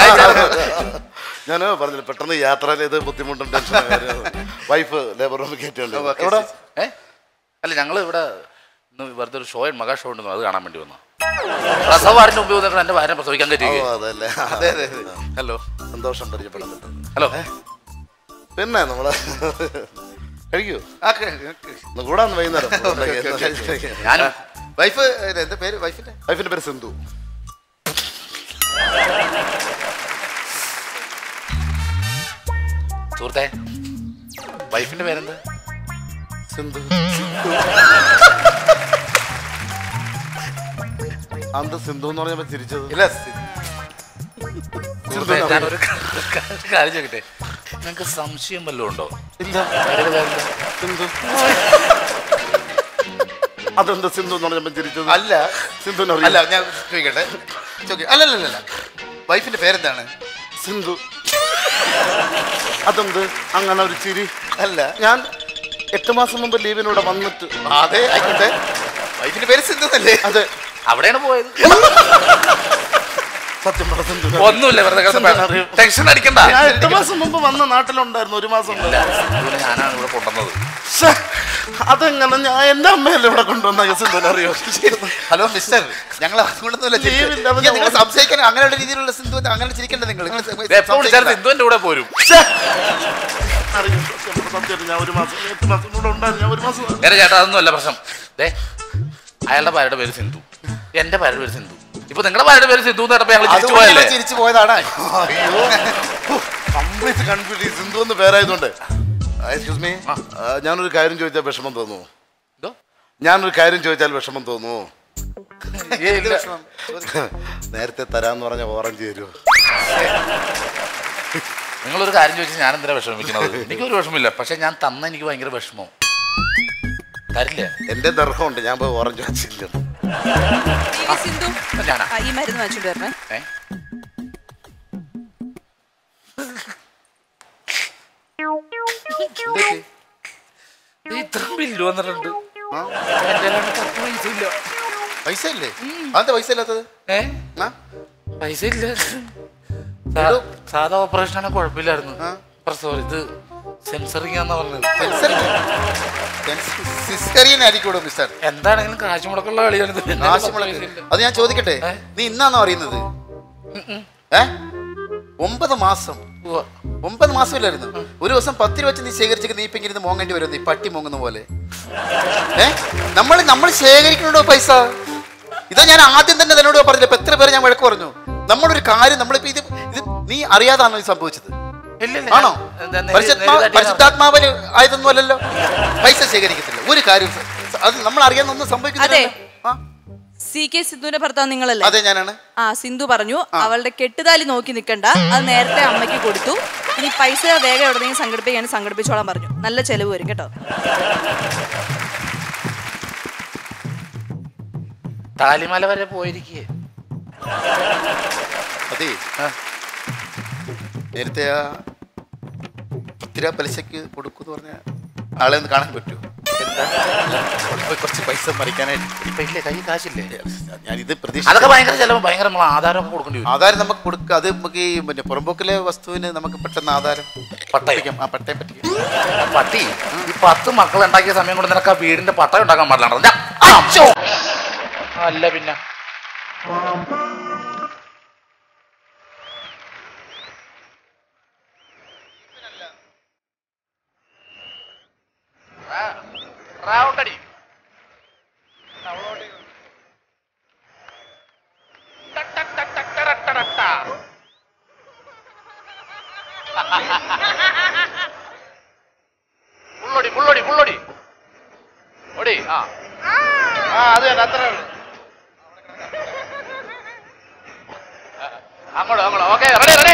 ഞാൻ പറഞ്ഞില്ല പെട്ടെന്ന് യാത്രയിൽ ഇത് ബുദ്ധിമുട്ടും ടെൻഷൻ വൈഫ് ലേബർ റൂമിൽ കയറ്റുണ്ട്. എവിടെ ഏ അല്ല ഞങ്ങൾ ഇവിടെ ഇന്ന് വെറുതെ ഒരു ഷോ മകാ ഷോ ഉണ്ടെന്ന് അത് കാണാൻ വേണ്ടി വന്നു. പ്രസവവാടിന്റെ മുമ്പ് വന്നിട്ട് എന്റെ ഭാര്യ പ്രസവിക്കാൻ ഓ കയറ്റി. അതല്ലേ അതെ അതെ അതെ. ഹലോ സന്തോഷം പരിചയപ്പെടാൻ പറ്റും. ഹലോ പിന്നെ നമ്മള് കഴിക്കൂ ആ, ക- ക- ഒന്ന് കൂടാന്ന് വൈകുന്നേരം. ഞാൻ വൈഫ് എന്താ പേര് വൈഫിന്റെ? വൈഫിന്റെ പേര് സിന്ധു. സുഹൃത്തെ വൈഫിന്റെ പേരെന്താ? സിന്ധു. അന്ത് സിന്ധു എന്ന് പറഞ്ഞപ്പോ ചിരിച്ചത്. ഇല്ല, സുഹൃത്തെ, ഞാനൊരു കാര്യം ചോദിക്കട്ടെ, നിങ്ങൾക്ക് സംശയം വല്ലതും ഉണ്ടോ? ഇല്ല. ഭാര്യയുടെ പേരെന്താ? സിന്ധു. അതെന്താ സിന്ധു എന്ന് പറഞ്ഞപ്പോ ചിരിച്ചത്? അല്ല സിന്ധു അല്ല, ഞാൻ ചോദിക്കട്ടെ ചോദിക്ക അല്ലല്ലല്ല വൈഫിന്റെ പേരെന്താണ്? സിന്ധു. അതെന്ത് അങ്ങനെ ഒരു ചിരി? അല്ല, ഞാൻ എട്ട് മാസം മുമ്പ് ലീവിനൂടെ വന്നിട്ട്. അതെ ആയിക്കോട്ടെ, വൈഫിന്റെ പേര് സിന്ധു അല്ലേ? അതെ അവിടെയാണ് പോയത്. സത്യം പറഞ്ഞ സിന്ധു. ഒന്നുമില്ല, വെറുതെ ടെൻഷൻ അടിക്കണ്ട. ഞാൻ എട്ട് മാസം മുമ്പ് വന്ന നാട്ടിലുണ്ടായിരുന്നു, ഒരു മാസം മുമ്പ്. സിന്ധുവിനെ ഞാനാണ് ഇവിടെ കൊണ്ടുവന്നത്. ശ്ശേ, അതെങ്ങനെ ഞാൻ എന്റെ അമ്മയല്ലേ ഇവിടെ കൊണ്ടുവന്ന സിന്ധുവിനെ അറിയോ? ഹലോ മിസ്റ്റർ, ഞങ്ങൾ അതുകൊണ്ടൊന്നുമല്ല ലീവില്ല, ചിരിച്ചത്. നിങ്ങൾ സംശയിക്കാൻ അങ്ങനെയുള്ള രീതിയിലുള്ള സിന്ധു അങ്ങനെ ചിരിക്കേണ്ട നിങ്ങൾ. എപ്പോ വിളിച്ചാലും സിന്ധുവിന്റെ കൂടെ പോരും. അറിയോ? സത്യം സത്യം ഞാൻ ഒരു മാസം എട്ട് മാസം കൂടെ ഉണ്ടായിരുന്നു. ഞാൻ ഒരു മാസം നേരെ ചേട്ടാ, അതൊന്നും അല്ല പ്രശ്നം. ഏ അയാളുടെ ഭാര്യയുടെ പേര് സിന്ധു, എന്റെ ഭാര്യയുടെ പേര് സിന്ധു. ഇപ്പൊ നിങ്ങളുടെ ഭാര്യയുടെ പേര് സിന്ധു എന്ന് പറഞ്ഞപ്പോ ഞങ്ങൾ ചിരിച്ചു പോയല്ലേ? ചിരിച്ചു പോയതാണ്. Complete confusion. സിന്ധു എന്ന് പേരായതുകൊണ്ട്. എക്സ്ക്യൂസ് മീ, ഞാനൊരു കാര്യം ചോദിച്ചാൽ വിഷമം തോന്നുന്നു. എന്തോ? ഞാനൊരു കാര്യം ചോദിച്ചാൽ വിഷമം തോന്നുന്നു. ഏ, ഇല്ല. നേരത്തെ തരാന്ന് പറഞ്ഞ ഓറഞ്ച് തരുമോ? നിങ്ങളൊരു കാര്യം ചോദിച്ചാൽ ഞാൻ എന്തിനാ വിഷമിക്കുന്നത്? എനിക്കൊരു വിഷമില്ല, പക്ഷെ ഞാൻ തന്ന എനിക്ക് ഭയങ്കര വിഷമം. തരില്ല. എന്റെ ദർഹമുണ്ട്, ഞാൻ പോയി ഓറഞ്ച് വെച്ചില്ല. സിന്ധു, ഞാനാ ആ, ഈ മരുന്ന് വാങ്ങിച്ചോണ്ട് വരണേ. ഏ ഇത്രയും ബില്ല് വന്നിട്ടുണ്ട്. എന്റെ കയ്യിലാണ് പത്ത് പൈസ ഇല്ല. പൈസ ഇല്ലേ? അതെന്താ പൈസ ഇല്ലാത്തത്? ഏ ആ? പൈസ ഇല്ല. സാ- സാധാ ഓപ്പറേഷൻ ആണ്, കുഴപ്പമില്ലായിരുന്നു. പ്രസവം ഇത് സെൻസറിങ് എന്നാ പറഞ്ഞത്. സിസ്റ്ററിയൻ ആയിരിക്കൂടോ മിസ്റ്റർ? എന്താണെങ്കിലും കാശ് മുടക്കുള്ള കളിയാണ് ഇത്. എന്റെ കാശ് പത്ത് മുടക്ക്. പൈസ ഇല്ല. അത് ഞാൻ ചോദിക്കട്ടെ, ഏ? നീ ഇന്നാണോ അറിയുന്നത്? ഏ ഒമ്പത് മാസം ഉവ്വ. ഒമ്പത് മാസമില്ലായിരുന്നു. ഒരു ദിവസം പത്ത് രൂപ വെച്ച് നീ ശേഖരിച്ചൊക്കെ നീ ഇപ്പൊ ഇങ്ങനെ മോങ്ങേണ്ടി വരും, നീ പട്ടി മോങ്ങുന്ന പോലെ. ഏ നമ്മൾ നമ്മൾ ശേഖരിക്കണോ പൈസ? ഇതാ ഞാൻ ആദ്യം തന്നെ തന്നോട് പറഞ്ഞില്ല. ഇപ്പൊ എത്ര പേര് ഞാൻ വഴക്ക് പറഞ്ഞു. നമ്മളൊരു കാര്യം നമ്മളിപ്പോ ഇത് ഇത് നീ അറിയാതാണോ ഇത് സംഭവിച്ചത്? ഇല്ല, ഇല്ല. ആണോ? എന്താ നെരി- പരിശുദ്ധാ- നെരി തട്ടിയെന്ന് പരിശുദ്ധാത്മാവിന് ആയതൊന്നും അല്ലല്ലോ. പൈസ ശേഖരിക്കത്തില്ല ഒരു കാര്യം. അത് നമ്മൾ അറിയാവുന്ന ഒന്നും സംഭവിക്കുന്നില്ല. ആ? സി കെ സിന്ധുവിന്റെ ഭർത്താവ് നിങ്ങളല്ലേ? അതെ ഞാനാണ്. ആ, സിന്ധു പറഞ്ഞു അവളുടെ കെട്ടുതാലി നോക്കി നിൽക്കണ്ട, അത് നേരത്തെ അമ്മയ്ക്ക് കൊടുത്തു. ഇനി പൈസ വേഗം എവിടെയെങ്കിലും സംഘടിപ്പിക്കാൻ സംഘടിപ്പിച്ചോളാൻ പറഞ്ഞു. നല്ല ചെലവ് വരും കേട്ടോ. താലിമല വരെ പോയിരിക്കേ. അതെ, നേരത്തെ ആ പത്ത് രൂപ പലിശക്ക് കൊടുക്കൂന്ന് പറഞ്ഞ ആളെ ഒന്ന് കാണാൻ പറ്റുമോ? എന്താ കുറച്ച് പൈസ മറിക്കാനായിട്ട്. ഇപ്പൊ ഇല്ലേ, കൈ കാശില്ലേ? ഞാനിത് പ്രതീക്ഷ. അതൊക്കെ ഭയങ്കര ചെലവ്, ഭയങ്കര നമ്മൾ ആധാരം കൊടുക്കേണ്ടി വരും. ആധാരം നമുക്ക് കൊടുക്കുക. അത് നമുക്ക് ഈ പിന്നെ പുറമ്പോക്കിലെ വസ്തുവിന് നമുക്ക് പെട്ടെന്ന് ആധാരം പട്ടയം ആ പട്ടയം പറ്റിക്കും. പട്ടി ഈ പത്ത് മക്കൾ ഉണ്ടാക്കിയ സമയം കൊണ്ട് നിനക്ക് ആ വീടിന്റെ പട്ടയം ഉണ്ടാക്കാൻ പാടില്ല. അല്ല പിന്നെ റൗണ്ടടി പുള്ളൊടി പുള്ളൊടി പുള്ളൊടി ഒടി ആ ആ അത് തന്നെ അത്ര അങ്ങോട്ട് അങ്ങോട്ട് ഓക്കെ റെഡി റെഡി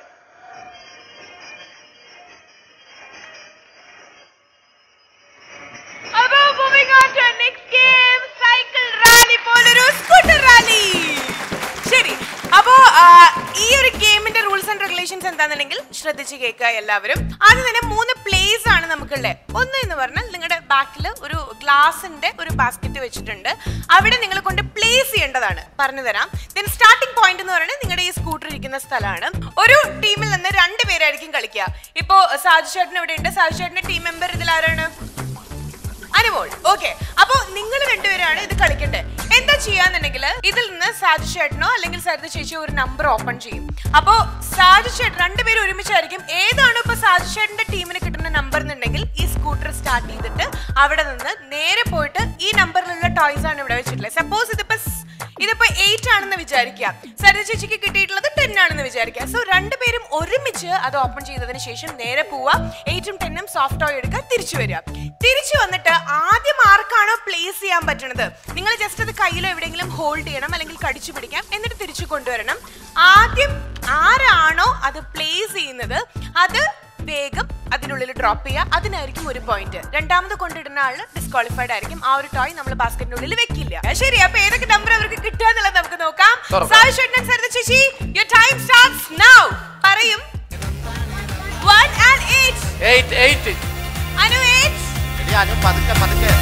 എന്താണെന്നുണ്ടെങ്കിൽ ശ്രദ്ധിച്ച് കേൾക്കുക എല്ലാവരും. ആദ്യം തന്നെ മൂന്ന് പ്ലേസ് ആണ് നമുക്കുള്ളത്. ഒന്ന് എന്ന് പറഞ്ഞാൽ നിങ്ങളുടെ ബാക്കിൽ ഒരു ഗ്ലാസിന്റെ ഒരു ബാസ്ക്കറ്റ് വെച്ചിട്ടുണ്ട്. അവിടെ നിങ്ങൾ കൊണ്ട് പ്ലേസ് ചെയ്യേണ്ടതാണ്. പറഞ്ഞു തരാം. ദെൻ സ്റ്റാർട്ടിംഗ് പോയിന്റ് എന്ന് പറയുന്നത് നിങ്ങളുടെ ഈ സ്കൂട്ടർ ഇരിക്കുന്ന സ്ഥലമാണ്. ഒരു ടീമിൽ നിന്ന് രണ്ട് പേരായിരിക്കും കളിക്കുക. ഇപ്പോ സാജു ചേട്ടൻ ഇവിടെ ഉണ്ട്. സാജു ചേട്ടന്റെ ടീം മെമ്പർ ഇതിൽ ആരാണ്? അനുമോൾ. ഓക്കെ, അപ്പൊ നിങ്ങൾ രണ്ടുപേരാണ് ഇത് കളിക്കണ്ടേ. എന്താ ചെയ്യാന്നുണ്ടെങ്കിൽ ഇതിൽ നിന്ന് സാജു ചേട്ടനോ അല്ലെങ്കിൽ സരിത ചേച്ചിയോ ഒരു നമ്പർ ഓപ്പൺ ചെയ്യും. അപ്പോ സാജു ചേട്ടൻ രണ്ടുപേരും ഒരുമിച്ചായിരിക്കും. ഏതാണോ ഇപ്പൊ സാജു ചേട്ടന്റെ ടീമിന് കിട്ടുന്ന നമ്പർ എന്നുണ്ടെങ്കിൽ ഈ സ്കൂട്ടർ സ്റ്റാർട്ട് ചെയ്തിട്ട് അവിടെ നിന്ന് നേരെ പോയിട്ട് ഈ നമ്പറിലുള്ള ടോയ്സ് ആണ് ഇവിടെ വെച്ചിട്ടുള്ളത്. സപ്പോസ് ഇതിപ്പോ ഇതിപ്പോ എയ്റ്റ് ആണെന്ന് വിചാരിക്കുക, സരിത ചേച്ചിക്ക് കിട്ടിയിട്ടുള്ളത് ടെൻ ആണെന്ന് വിചാരിക്കുക. സോ രണ്ടുപേരും ഒരുമിച്ച് അത് ഓപ്പൺ ചെയ്തതിന് ശേഷം നേരെ പോവുക, എയ്റ്റും ടെന്നും സോഫ്റ്റ് ടോയ് എടുക്കുക, തിരിച്ചു വരിക. തിരിച്ചു വന്നിട്ട് ആദ്യം ആർക്കാണോ പ്ലേസ് ചെയ്യാൻ പറ്റുന്നത് നിങ്ങൾ ജസ്റ്റ് അത് കയ്യിലോ എവിടെയെങ്കിലും ഹോൾഡ് ചെയ്യണം, അല്ലെങ്കിൽ കടിച്ചു പിടിക്കാം, എന്നിട്ട് തിരിച്ചു കൊണ്ടുവരണം. ആദ്യം ആരാണോ അത് പ്ലേസ് ചെയ്യുന്നത് അത് വേഗം അതിനുള്ളിൽ ഡ്രോപ്പ് ചെയ്യുക. അതിനായിരിക്കും ഒരു പോയിന്റ്. രണ്ടാമത് കൊണ്ടിടുന്ന ആള് ഡിസ്ക്വാളിഫൈഡ് ആയിരിക്കും. ആ ഒരു ടോയ് നമ്മൾ ബാസ്ക്കറ്റിനുള്ളിൽ വെക്കില്ല. ശരി, അപ്പൊ ഏതൊക്കെ നമ്പർ അവർക്ക് കിട്ടുക എന്നുള്ളത് നമുക്ക് നോക്കാം. സരിത ചേച്ചി, your time starts now. പറയും. one and eight. eight eight. Anu eight. എടി അനു പതുക്കെ പതുക്കെ.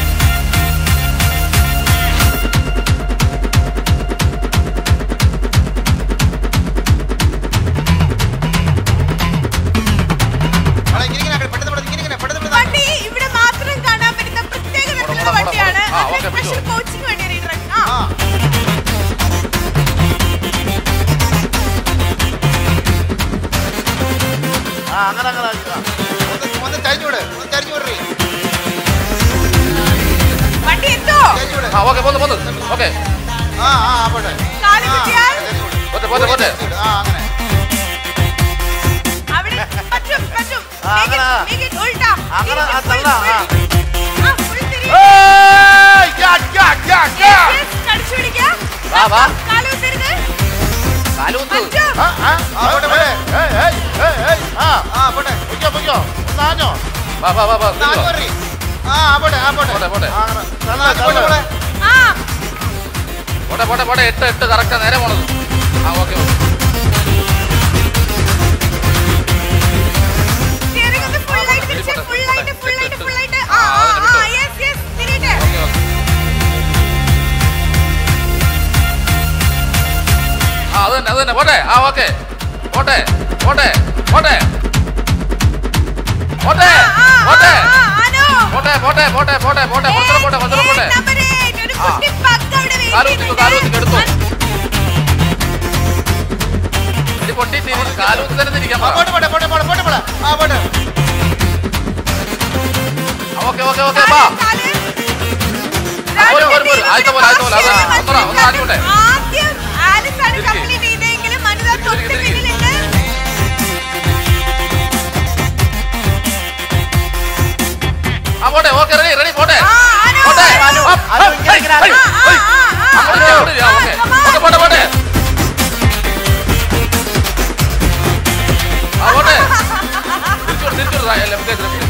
വണ്ടി ഇവിടെ മാത്രം കാണാൻ പറ്റുന്ന പ്രത്യേക തരത്തിലുള്ള വണ്ടിയാണ്. സ്പെഷ്യൽ കോച്ചിങ് വേണ്ടി വണ്ടി എത്തോ? കാല് കുത്തിയാൽ അവിടെ പറ്റും പറ്റും. Make it ഉൾട്ടാ. കടിച്ചു പിടിക്കാം. കാല് കുത്തരുത്. എട്ട് എട്ട് കറക്റ്റാ നേരെ പോണത്. ആ ഓക്കെ അത് തന്നെ അത് തന്നെ പോട്ടെ. ആ ഓക്കെ പോട്ടെ പോട്ടെ പോട്ടെ പോട്ടെ പോട്ടെ പോട്ടെ പോട്ടെ പോട്ടെ പോട്ടെ പോട്ടെ കുറച്ചുകൂടെ പോട്ടെ കുറച്ചുകൂടെ പോട്ടെ. കാലൂത്തിക്കോ കാലൂത്തിക്ക് എടുത്തോ. ഇനി പൊട്ടി തിരി കാലൂത്തി തന്നെ തിരിക്കാൻ. ഓക്കെ ഓക്കെ ഓക്കെ വാ. ഒരു ഒരു ഒരു ആദ്യത്തെ പോലെ ആദ്യത്തെ പോലെ അതാ ഒന്നറ ഒന്ന് ആദ്യമുണ്ടേ. ആ പോട്ടെ ഓക്കെ റെഡി റെഡി പോട്ടെ പോട്ടെ പോട്ടെ പോട്ടെ. ആ പോട്ടെ തിരിച്ചോട് തിരിച്ചോട് left left.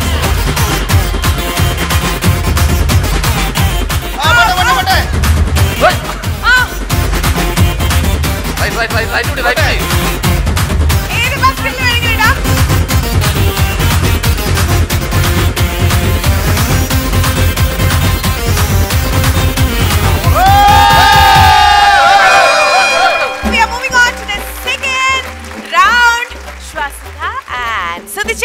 Right right right right right right. ഏത് ബാസ്ക്കറ്റിൽ വേണമെങ്കിലും ഇടാം. We are moving on to the second round. Shwasita and Sudhi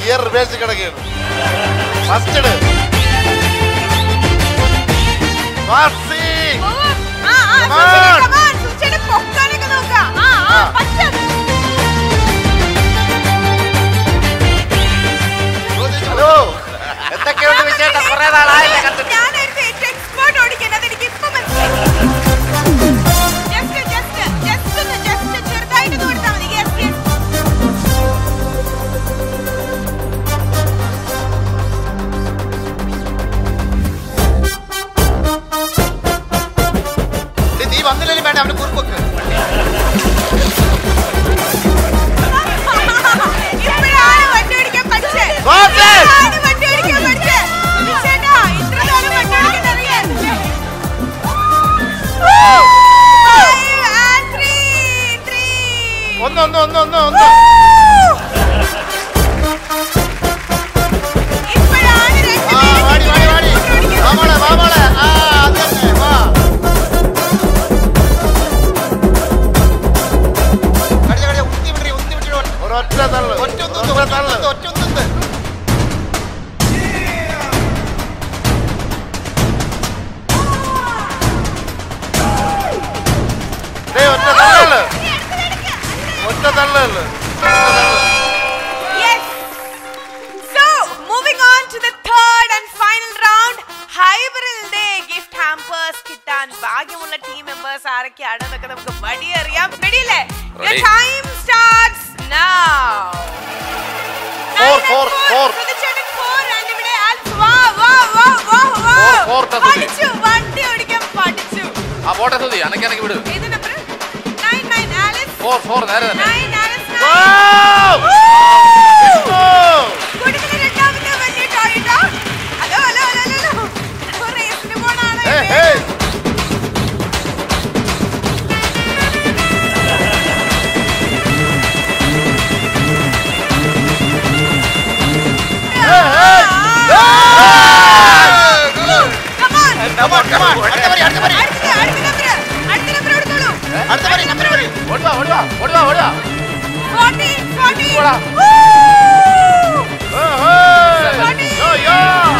gear reverse കിടക്കുകയാണ്. ഫസ്റ്റ് വാസി ആ ആ കമാൻ സുചേട്ട പൊക്കാനൊക്കെ നോക്കാം. ആ ആ പച്ച ഹലോ എന്തൊക്കെയുണ്ട് വിശേഷം? കുറെ നാളായില്ലേ കണ്ടിട്ട്. ഞാനായിരുന്നു ഏറ്റവും എക്സ്പേർട്ട് ഓടിക്കാൻ. അതെനിക്ക് ഇപ്പൊ മനസ്സിലായി. ജസ്റ്റ് ജസ്റ്റ് ജസ്റ്റ് ഒന്ന് ജസ്റ്റ് ചെറുതായിട്ട് കൊടുത്താൽ മതി. Yes yes. നീ വന്നില്ലെങ്കിലും വേണ്ട അവന് കുറുപ്പൊക്കെ. ഇപ്പോഴാണ് വണ്ടി ഓടിക്കാൻ പഠിച്ചേ. ഇപ്പോഴാണ് വണ്ടി ഓടിക്കാൻ പഠിച്ചേ. സുചേട്ടാ ഇത്ര നേരം വണ്ടി ഓടിക്കാൻ അറിയാറില്ലേ? ഒന്ന് ഒന്ന് ഒന്ന് ഒന്ന് ഒന്ന് ഇപ്പോഴാണ് ആ വാടി വാടി വാടി വാ മോളെ വാ മോളെ. ആ അത് തന്നെ വാ. കടിച്ച കടിച്ച ഉന്തി വിടറി ഉന്തി വിടറി ഒരൊറ്റ തള്ളു. ഒറ്റ ഒന്നും ഒറ്റ ഒന്നും ഒറ്റ തള്ളു. ഒറ്റ തള്ളു. Yes. So, moving on to the third and final round. ഹൈബറിന്റെ ഗിഫ്റ്റ് ഹാമ്പേഴ്സ് കിട്ടാൻ ഭാഗ്യമുള്ള ടീം മെമ്പേഴ്സ് ആരൊക്കെയാണെന്നൊക്കെ നമുക്ക് വടിയറിയാം. റെഡിയല്ലേ? Your Ready. time starts now. Four, Nine and four, four. സുധിച്ചേട്ടൻ four and ഇവിടെ ആൽഫ്. വാ, വാ, വാ, വാ, വാ. Four, four, Sudhi. പഠിച്ചു, വണ്ടി ഓടിക്കാൻ പഠിച്ചു. ആ പോട്ടെ സുധി അനക്കി അനക്കി വിട്. ഏത് നമ്പർ? നയൻ നയൻ ആലിസ്. ഫോർ ഫോർ നേരെ തന്നെ. നയൻ ആലിസ് നയൻ. Woo! കൂട്ടത്തിലെ രണ്ടാമത്തെ വലിയ ടോയിട്ടാ. Hello hello hello hello. റേസിന് പോണാണ്. Hey, hey. Come on. Come on, come on. അടുത്ത പരി അടുത്ത പരി അടുത്ത അടുത്ത നമ്പർ. അടുത്ത നമ്പർ എടുത്തോളൂ. അടുത്ത പരി നമ്പർ പരി. ഓടുവാ ഓടുവാ ഓടുവാ ഓടുവാ. Forty forty. പോടാ. ഫോർട്ടി. Yo, yo.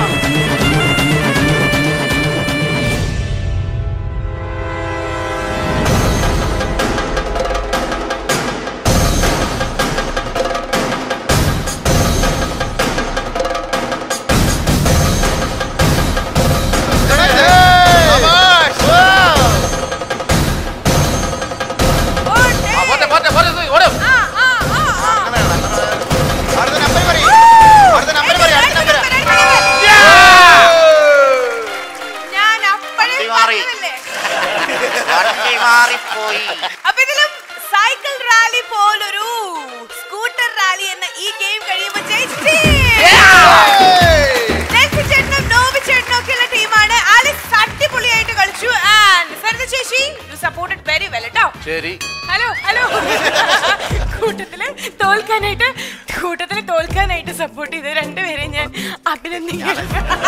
ആ പോട്ടെ പോട്ടെ പോട്ടെ സുധി ഓടും. ആ ആ ആ ആ. അടുത്ത നമ്പർ പരി. അടുത്ത നമ്പർ പരി അടുത്ത നമ്പർ. ഞാൻ അപ്പഴേ വണ്ടി മാറി. പറഞ്ഞതല്ലേ. വണ്ടി മാറിപ്പോയി. അപ്പൊ ഇതിലും സൈക്കിൾ റാലി പോലൊരു സ്കൂട്ടർ റാലി എന്ന ഈ ഗെയിം കഴിയുമ്പോൾ ജയിച്ചു. നെൽസൺ ചേട്ടനും നോബി ചേട്ടനും ഒക്കെയുള്ള ടീമാണ്. ആലിസ് അടിപൊളിയായിട്ട് കളിച്ചു. ആൻഡ് സരിത ചേച്ചി യു സപ്പോർട്ടഡ് വെരി വെൽ കേട്ടോ. ശരി. Hello hello. കൂട്ടത്തില് തോൽക്കാനായിട്ട് കൂട്ടത്തില് തോൽക്കാനായിട്ട് സപ്പോർട്ട് ചെയ്ത രണ്ടുപേരെയും ഞാൻ അഭിനന്ദിക്കുന്നു.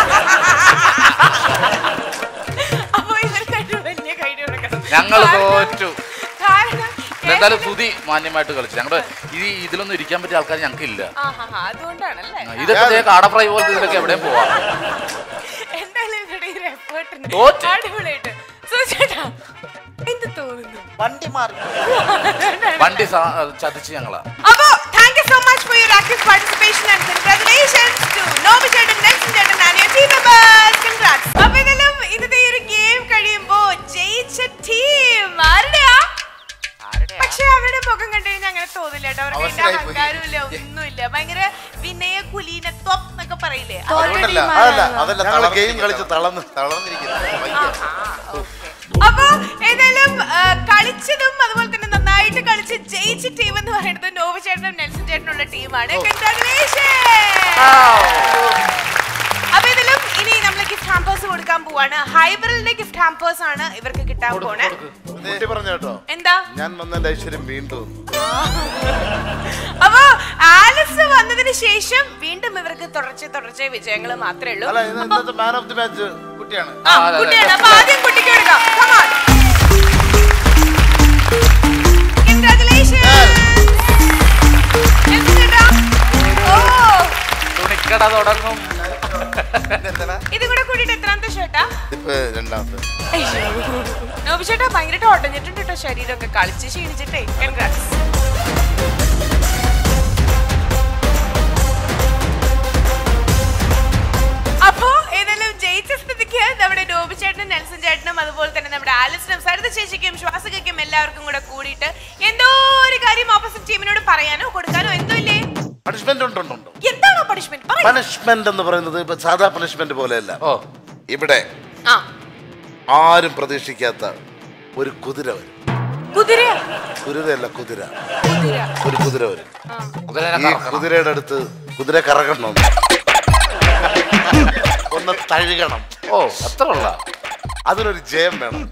അപ്പൊ ഇവർക്കായിട്ട് വലിയ കൈ കൊടുക്കണം. ഞങ്ങൾ തോറ്റു. കാരണം എന്തായാലും സുധി മാന്യമായിട്ട് കളിച്ചു. ഞങ്ങളുടെ ഈ ഇതിലൊന്നും ഇരിക്കാൻ പറ്റിയ ആൾക്കാർ ഞങ്ങൾക്ക് ഇല്ല. ആഹാ, അതുകൊണ്ടാണല്ലേ. ഇതൊക്കെ കാടഫ്രൈ പോലത്തെ ഇതിലൊക്കെ എവിടെയും പോവാം. എന്തായാലും ഇവരുടെ ഈ എഫേർട്ടിന് തോറ്റ്. അടിപൊളിയായിട്ട്. സുചേട്ടാ എന്ത് തോന്നുന്നു? വണ്ടി മാറി. വണ്ടി സാ- ചതിച്ച് ഞങ്ങളാ. അപ്പോ thank you so much for your active participation and congratulations to Noby ചേട്ടൻ, നെൽസൺ ചേട്ടൻ and your team members. Congrats. അപ്പൊ ഇതിലും ഇന്നത്തെ ഈ ഒരു ഗെയിം കഴിയുമ്പോ ജയിച്ച ടീം ആരുടെയാ? പക്ഷെ അവരുടെ മുഖം കണ്ടു കഴിഞ്ഞാൽ അങ്ങനെ തോന്നില്ല കേട്ടോ. അവർക്ക് അതിന്റെ അഹങ്കാരമില്ല, ഒന്നുമില്ല. ഭയങ്കര വിനയ കുലീനത്വം എന്നൊക്കെ പറയില്ലേ? അതുകൊണ്ടല്ല അതല്ല അതല്ല ഞങ്ങൾ ഗെയിം കളിച്ച് തളർന്ന് തളർന്നിരിക്കുന്നു. അപ്പൊ ഏതായാലും ആ, കളിച്ചതും അതുപോലെ തന്നെ നന്നായിട്ട് കളിച്ച് ജയിച്ച ടീം എന്ന് പറയുന്നത് നോബി ചേട്ടനും നെൽസൺ ചേട്ടനുള്ള ടീമാണ്. അപ്പൊ ഇതിലും ഇനി നമ്മൾ ഗിഫ്റ്റ് ഹാമ്പേഴ്സ് കൊടുക്കാൻ പോവാണ്. ഹൈബറിന്റെ ഗിഫ്റ്റ് ഹാമ്പേഴ്സ് ആണ് ഇവർക്ക് കിട്ടാൻ പോണേ. കുട്ടി പറഞ്ഞു കേട്ടോ, എന്താ? ഞാൻ വന്നതിന്റെ ഐശ്വര്യം വീണ്ടും. അപ്പൊ ആലിസ് വന്നതിന് ശേഷം വീണ്ടും ഇവർക്ക് തുടർച്ച തുടർച്ച വിജയങ്ങൾ മാത്രമേ ഉള്ളൂ. അല്ല ഇന്ന് ഇന്നത്തെ മാൻ ഓഫ് ദി മാച്ച് കുട്ടിയാണ്. ആ, കുട്ടിയാണ്. അപ്പൊ ആദ്യം കുട്ടിക്ക് കൊടുക്കാം. Come on. Congratulations. നെൽസൺ ചേട്ടാ. ഓ കട തുടങ്ങും. ഇത് കൂടെ കൂടിയിട്ട് എത്രാമത്തെ ഷർട്ടാ? ഇപ്പൊ രണ്ടാമത്തെ. നോബി ചേട്ടാ ഭയങ്കരമായിട്ട് ഉടഞ്ഞിട്ടുണ്ട് കേട്ടോ ശരീരമൊക്കെ കളിച്ച് ക്ഷീണിച്ചിട്ടേ. കൺഗ്രാറ്റ്സ്. അപ്പോ ഏതായാലും ജയിച്ച സ്ഥിതിക്ക് നമ്മുടെ നോബി ചേട്ടനും നെൽസൺ ചേട്ടനും അതുപോലെ തന്നെ നമ്മുടെ ആലിസിനും സരിത ചേച്ചിക്കും ശ്വാസികയ്ക്കും എല്ലാവർക്കും കൂടെ കൂടിയിട്ട് എന്തോ ഒരു കാര്യം ഓപ്പോസിറ്റ് ടീമിനോട് പറയാനോ കൊടുക്കാനോ എന്തോ ഇല്ലേ? പണിഷ്മെന്റ് ഉണ്ടോ? എന്താണോ പണിഷ്മെന്റ്? പണിഷ്മെന്റ് എന്ന് പറയുന്നത് ഇപ്പൊ സാധാ പണിഷ്മെന്റ് പോലെയല്ല. ഓ ഇവിടെ ആ ആരും പ്രതീക്ഷിക്കാത്ത ഒരു കുതിര വരും. കുതിര? കുതിരയല്ല, കുതിര. കുതിര. ഒരു കുതിര വരും. കുതിരനെ ഈ കറക്കണം. കുതിരയുടെ അടുത്ത് കുതിര കറക്കണം, ഒന്ന് തഴുകണം. ഓ അത്ര ഉള്ള അതിനൊരു ജയം വേണം.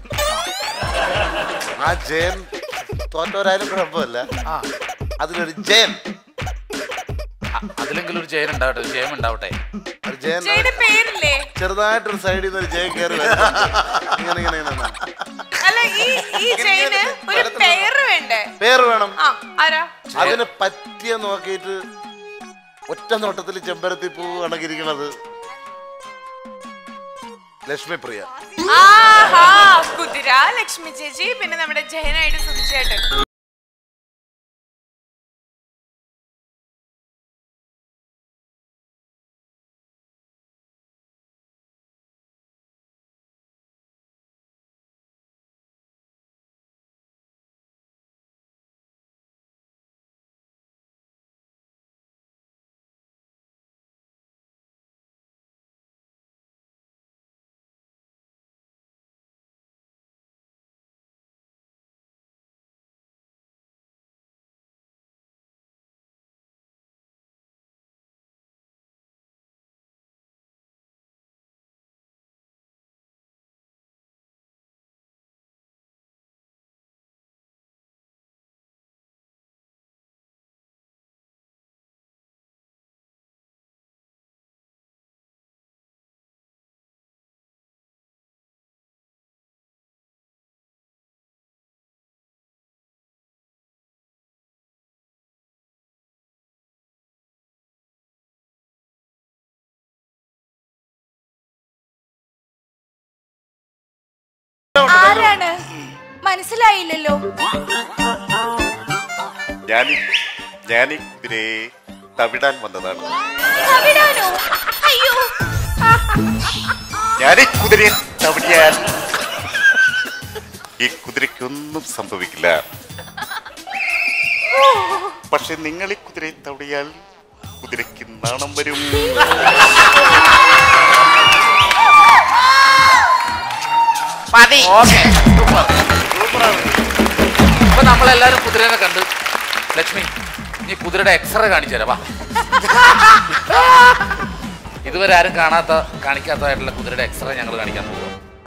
ആ ജയം തോറ്റവരായാലും കുഴപ്പമില്ല, അതിനൊരു ജയം. അതിലെങ്കിലും ഒരു ജയം ഉണ്ടാവട്ടെ, ജയം ഉണ്ടാവട്ടെ. ഒരു ജയം ജയന്റെ പേരില്ലേ? ചെറുതായിട്ടൊരു സൈഡിൽ നിന്ന് ഒരു ജയം കയറി വരുന്നുണ്ട്. ഇങ്ങനെ ഇങ്ങനെ ഇങ്ങനെ അല്ല ഈ ഈ ജയന് ഒരു പേര് വേണ്ടേ? പേര് വേണം. ആ ആരാ? അതിന് പറ്റിയ നോക്കിയിട്ട് ഒറ്റ നോട്ടത്തിൽ ചെമ്പരത്തി പൂ അണകിരിക്കണത് ലക്ഷ്മി പ്രിയ. ആഹാ കുതിര ലക്ഷ്മി ചേച്ചി, പിന്നെ നമ്മുടെ ജയനായിട്ട് സുധിച്ചേട്ടൻ. ആരാണ് മനസ്സിലായില്ലല്ലോ. ഞാൻ ഞാൻ ഇതിനെ തവിടാൻ വന്നതാണ്. അയ്യോ ഞാൻ ഈ കുതിരയെ തവിടിയാൽ ഈ കുതിരയ്ക്കൊന്നും സംഭവിക്കില്ല. പക്ഷെ നിങ്ങൾ ഈ കുതിരയെ തവിടിയാൽ കുതിരയ്ക്ക് നാണം വരും. അപ്പൊ നമ്മളെല്ലാരും കുതിരനെ കണ്ട്. ലക്ഷ്മി നീ കുതിരയുടെ എക്സ്റേ കാണിച്ചു തരാം. വാ, ഇതുവരെ ആരും കാണാത്ത കാണിക്കാത്തതായിട്ടുള്ള കുതിരയുടെ എക്സ്റേ ഞങ്ങൾ കാണിക്കാൻ പോകും.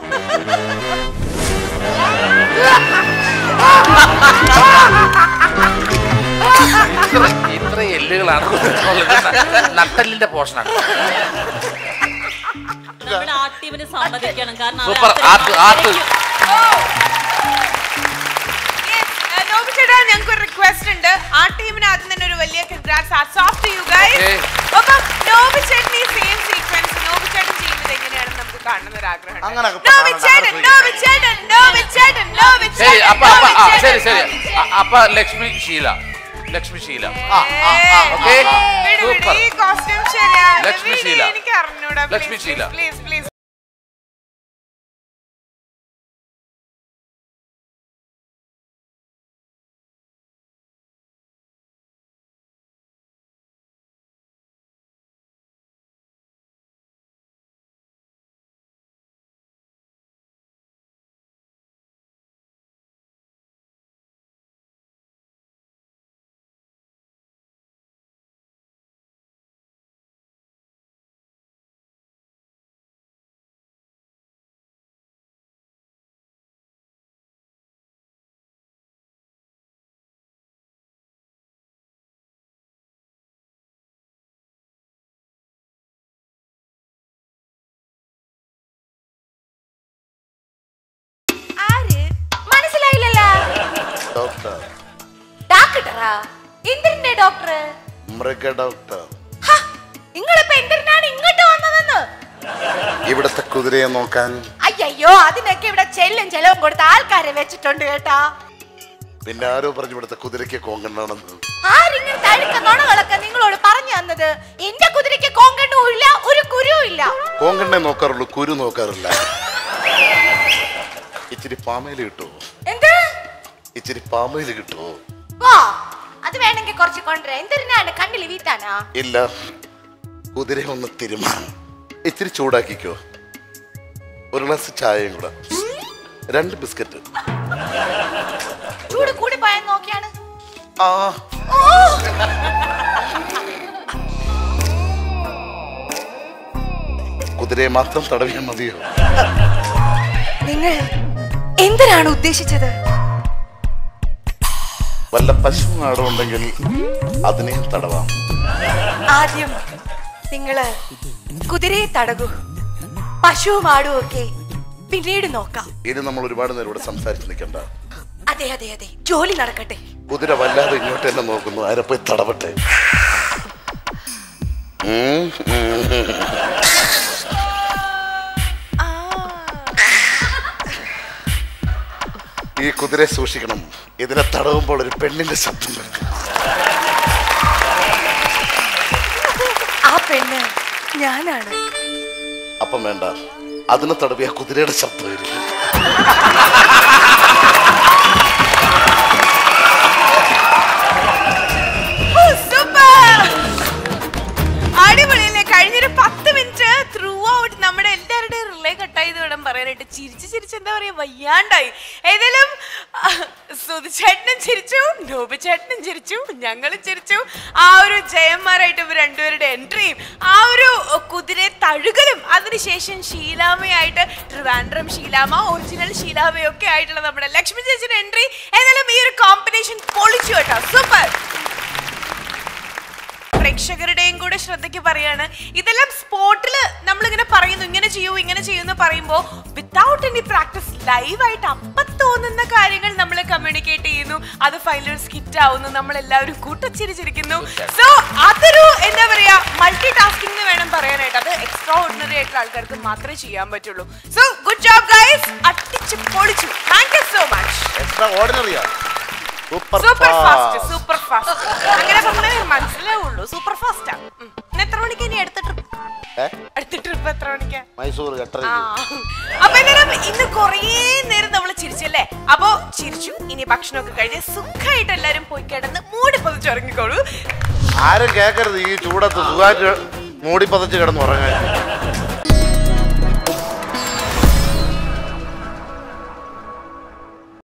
ഇത്ര എല്ലുകളാണ് നട്ടലിന്റെ പോർഷനാണ്. Super art art. ഞങ്ങൾക്ക് ഒരു റിക്വസ്റ്റ് ഉണ്ട്. ആ ടീമിന് ആദ്യം തന്നെ ഒരു വലിയ congrats. Hats off to you guys. അപ്പം നോബി ചേട്ടൻ ഈ സെയിം സീക്വൻസ് നോബി ചേട്ടൻ ചെയ്യുന്നത് എങ്ങനെയാണെന്ന് നമുക്ക് കാണുന്ന ഒരു ആഗ്രഹം. നോബി ചേട്ടൻ നോബി ചേട്ടൻ നോബി ചേട്ടൻ നോബി ശരി. ചേട്ടൻ അപ്പൊ അപ്പൊ ആ ശരി ശരി. അപ്പൊ ലക്ഷ്മി ശീല ലക്ഷ്മി ശീല ഓക്കെ സൂപ്പർ. ഈ കോസ്റ്റ്യൂം ശരിയാണ്. ലക്ഷ്മി ശീല. എനിക്ക് അറിഞ്ഞൂടാ. Lakshmi Sheela. Please please. Doctor ഡോക്ടറാ? എന്തിന്റെ ഡോക്ടർ? മൃഗ ഡോക്ടർ. നിങ്ങളിപ്പോ എന്ത് ഇവിടത്തെ കുതിരയെ നോക്കാൻ. അയ്യോ അതിനൊക്കെ ഇവിടെ ചെല്ലും ചെലവും കൊടുത്ത ആൾക്കാരെ വെച്ചിട്ടുണ്ട് കേട്ടാ. പിന്നെ ആരോ പറഞ്ഞു ഇവിടുത്തെ കുതിരയ്ക്ക് കോങ്കണ്ണാണെന്ന്. ആരിങ്ങനെ തഴുക്ക നുണകളൊക്കെ നിങ്ങളോട് പറഞ്ഞു തന്നത്? എന്റെ കുതിരയ്ക്ക് കോങ്കണ്ണും ഇല്ല, ഒരു കുരുവും ഇല്ല. കോങ്കണ്ണെ നോക്കാറുള്ളൂ, കുരു നോക്കാറില്ല. ഇച്ചിരി പാമയില് കിട്ടുമോ? എന്ത്? ഇച്ചിരി പാമയില് കിട്ടുമോ? വാ, അത് വേണമെങ്കിൽ കുറച്ച് കൊണ്ടുവരാം. എന്തിനാണ് കണ്ണിൽ വീട്ടാനാ? ഇല്ല, കുതിര ഒന്ന് തിരുമാ. ഇച്ചിരി ചൂടാക്കിക്കോ. ഒരു ഗ്ലാസ് ചായയും കൂടെ, രണ്ട് ബിസ്ക്കറ്റ്. ചൂട് കൂടി പോയെന്ന് നോക്കിയാണ്. ആ കുതിരയെ മാത്രം തടവിയാൽ മതിയോ? നിങ്ങൾ എന്തിനാണ് ഉദ്ദേശിച്ചത്? വല്ല പശു നാടും ഉണ്ടെങ്കിൽ അതിനെയും തടവാം. ആദ്യം നിങ്ങള് കുതിരയെ തടകൂ, പശുവും ആടും ഒക്കെ പിന്നീട് നോക്കാം. ഇനി നമ്മൾ ഒരുപാട് നേരം ഇവിടെ സംസാരിച്ച് നിൽക്കണ്ട. അതെ അതെ അതെ, ജോലി നടക്കട്ടെ. കുതിര വല്ലാതെ ഇങ്ങോട്ട് തന്നെ നോക്കുന്നു, ആരെ പോയി തടവട്ടെ. ഉം, ഉം. ഈ കുതിരയെ സൂക്ഷിക്കണം, ഇതിനെ തടവുമ്പോൾ ഒരു പെണ്ണിന്റെ ശബ്ദം കേൾക്കും. ആ പെണ്ണ് ഞാനാണ്. അപ്പം വേണ്ട, അതിനെ തടവിയ കുതിരയുടെ ശബ്ദം വരും. അടിപൊളിയല്ലേ? കഴിഞ്ഞൊരു പത്ത് മിനിറ്റ് ത്രൂ ഔട്ട് നമ്മുടെ എല്ലാവരുടെയും റിലേ കട്ടായത് വേണം പറയാനായിട്ട്. ചിരിച്ച് ചിരിച്ച് എന്താ പറയാ, വയ്യാണ്ടായി. ഏതായാലും സുധിച്ചേട്ടനും ചിരിച്ചു, നോബി ചേട്ടനും ചിരിച്ചു, ഞങ്ങളും ചിരിച്ചു. ആ ഒരു ജയന്മാരായിട്ട് ഇവർ രണ്ടുപേരുടെ എൻട്രിയും ആ ഒരു കുതിരയെ തഴുകലും അതിനുശേഷം ഷീലാമയായിട്ട് ട്രിവാൻഡ്രം ഷീലാമ, ഒറിജിനൽ ഷീലാമയൊക്കെ ആയിട്ടുള്ള നമ്മുടെ ലക്ഷ്മി ചേച്ചിയുടെ എൻട്രി. ഏതായാലും ഈ ഒരു കോമ്പിനേഷൻ പൊളിച്ചു കേട്ടോ, സൂപ്പർ. പ്രേക്ഷകരുടെയും കൂടെ ശ്രദ്ധയ്ക്ക് പറയാണ്, ഇതെല്ലാം സ്പോട്ടിൽ നമ്മളിങ്ങനെ പറയുന്നു, ഇങ്ങനെ ചെയ്യൂ ഇങ്ങനെ ചെയ്യൂ എന്ന് പറയുമ്പോൾ വിത്തൗട്ട് എനി പ്രാക്ടീസ് ലൈവായിട്ട് അപ്പം തോന്നുന്ന കാര്യങ്ങൾ നമ്മൾ കമ്മ്യൂണിക്കേറ്റ് ചെയ്യുന്നു. അത് ഫൈനൽ സ്കിറ്റ് ആവുന്നു, നമ്മൾ എല്ലാവരും കൂട്ടച്ചിരിച്ചിരിക്കുന്നു. സോ അതൊരു എന്താ പറയാ മൾട്ടി ടാസ്കിംഗ് എന്ന് വേണം പറയാനായിട്ട്. അത് എക്സ്ട്രാ ഓർഡിനറി ആയിട്ടുള്ള ആൾക്കാർക്ക് മാത്രമേ ചെയ്യാൻ പറ്റുള്ളൂ. സോ ഗുഡ് ജോബ് ഗൈസ്, അടിച്ച് പൊളിച്ചു. Thank you so much. Extra ഓർഡിനറിയാ, സൂപ്പർ ഫാസ്റ്റ്, സൂപ്പർ ഫാസ്റ്റ്. അങ്ങനെ പറഞ്ഞാൽ മനസ്സിലാവുള്ളൂ, സൂപ്പർ ഫാസ്റ്റാ. എത്ര മണിക്ക് ഇനി അടുത്ത ട്രിപ്പ്? അടുത്ത ട്രിപ്പ് എത്ര മണിക്കാ? മൈസൂർ. അപ്പൊ എന്തായാലും ഇന്ന് കുറേ നേരം നമ്മൾ ചിരിച്ചല്ലേ? അപ്പൊ ചിരിച്ചു, ഇനി ഭക്ഷണമൊക്കെ കഴിഞ്ഞ് സുഖമായിട്ട് എല്ലാരും പോയി കിടന്ന് മൂടി പതിച്ചുറങ്ങിക്കോളൂ. ആരും കേക്കരുത്, ഈ ചൂടത്ത് സുഖമായിട്ട് മൂടി പതിച്ച് കിടന്ന് ഉറങ്ങാൻ.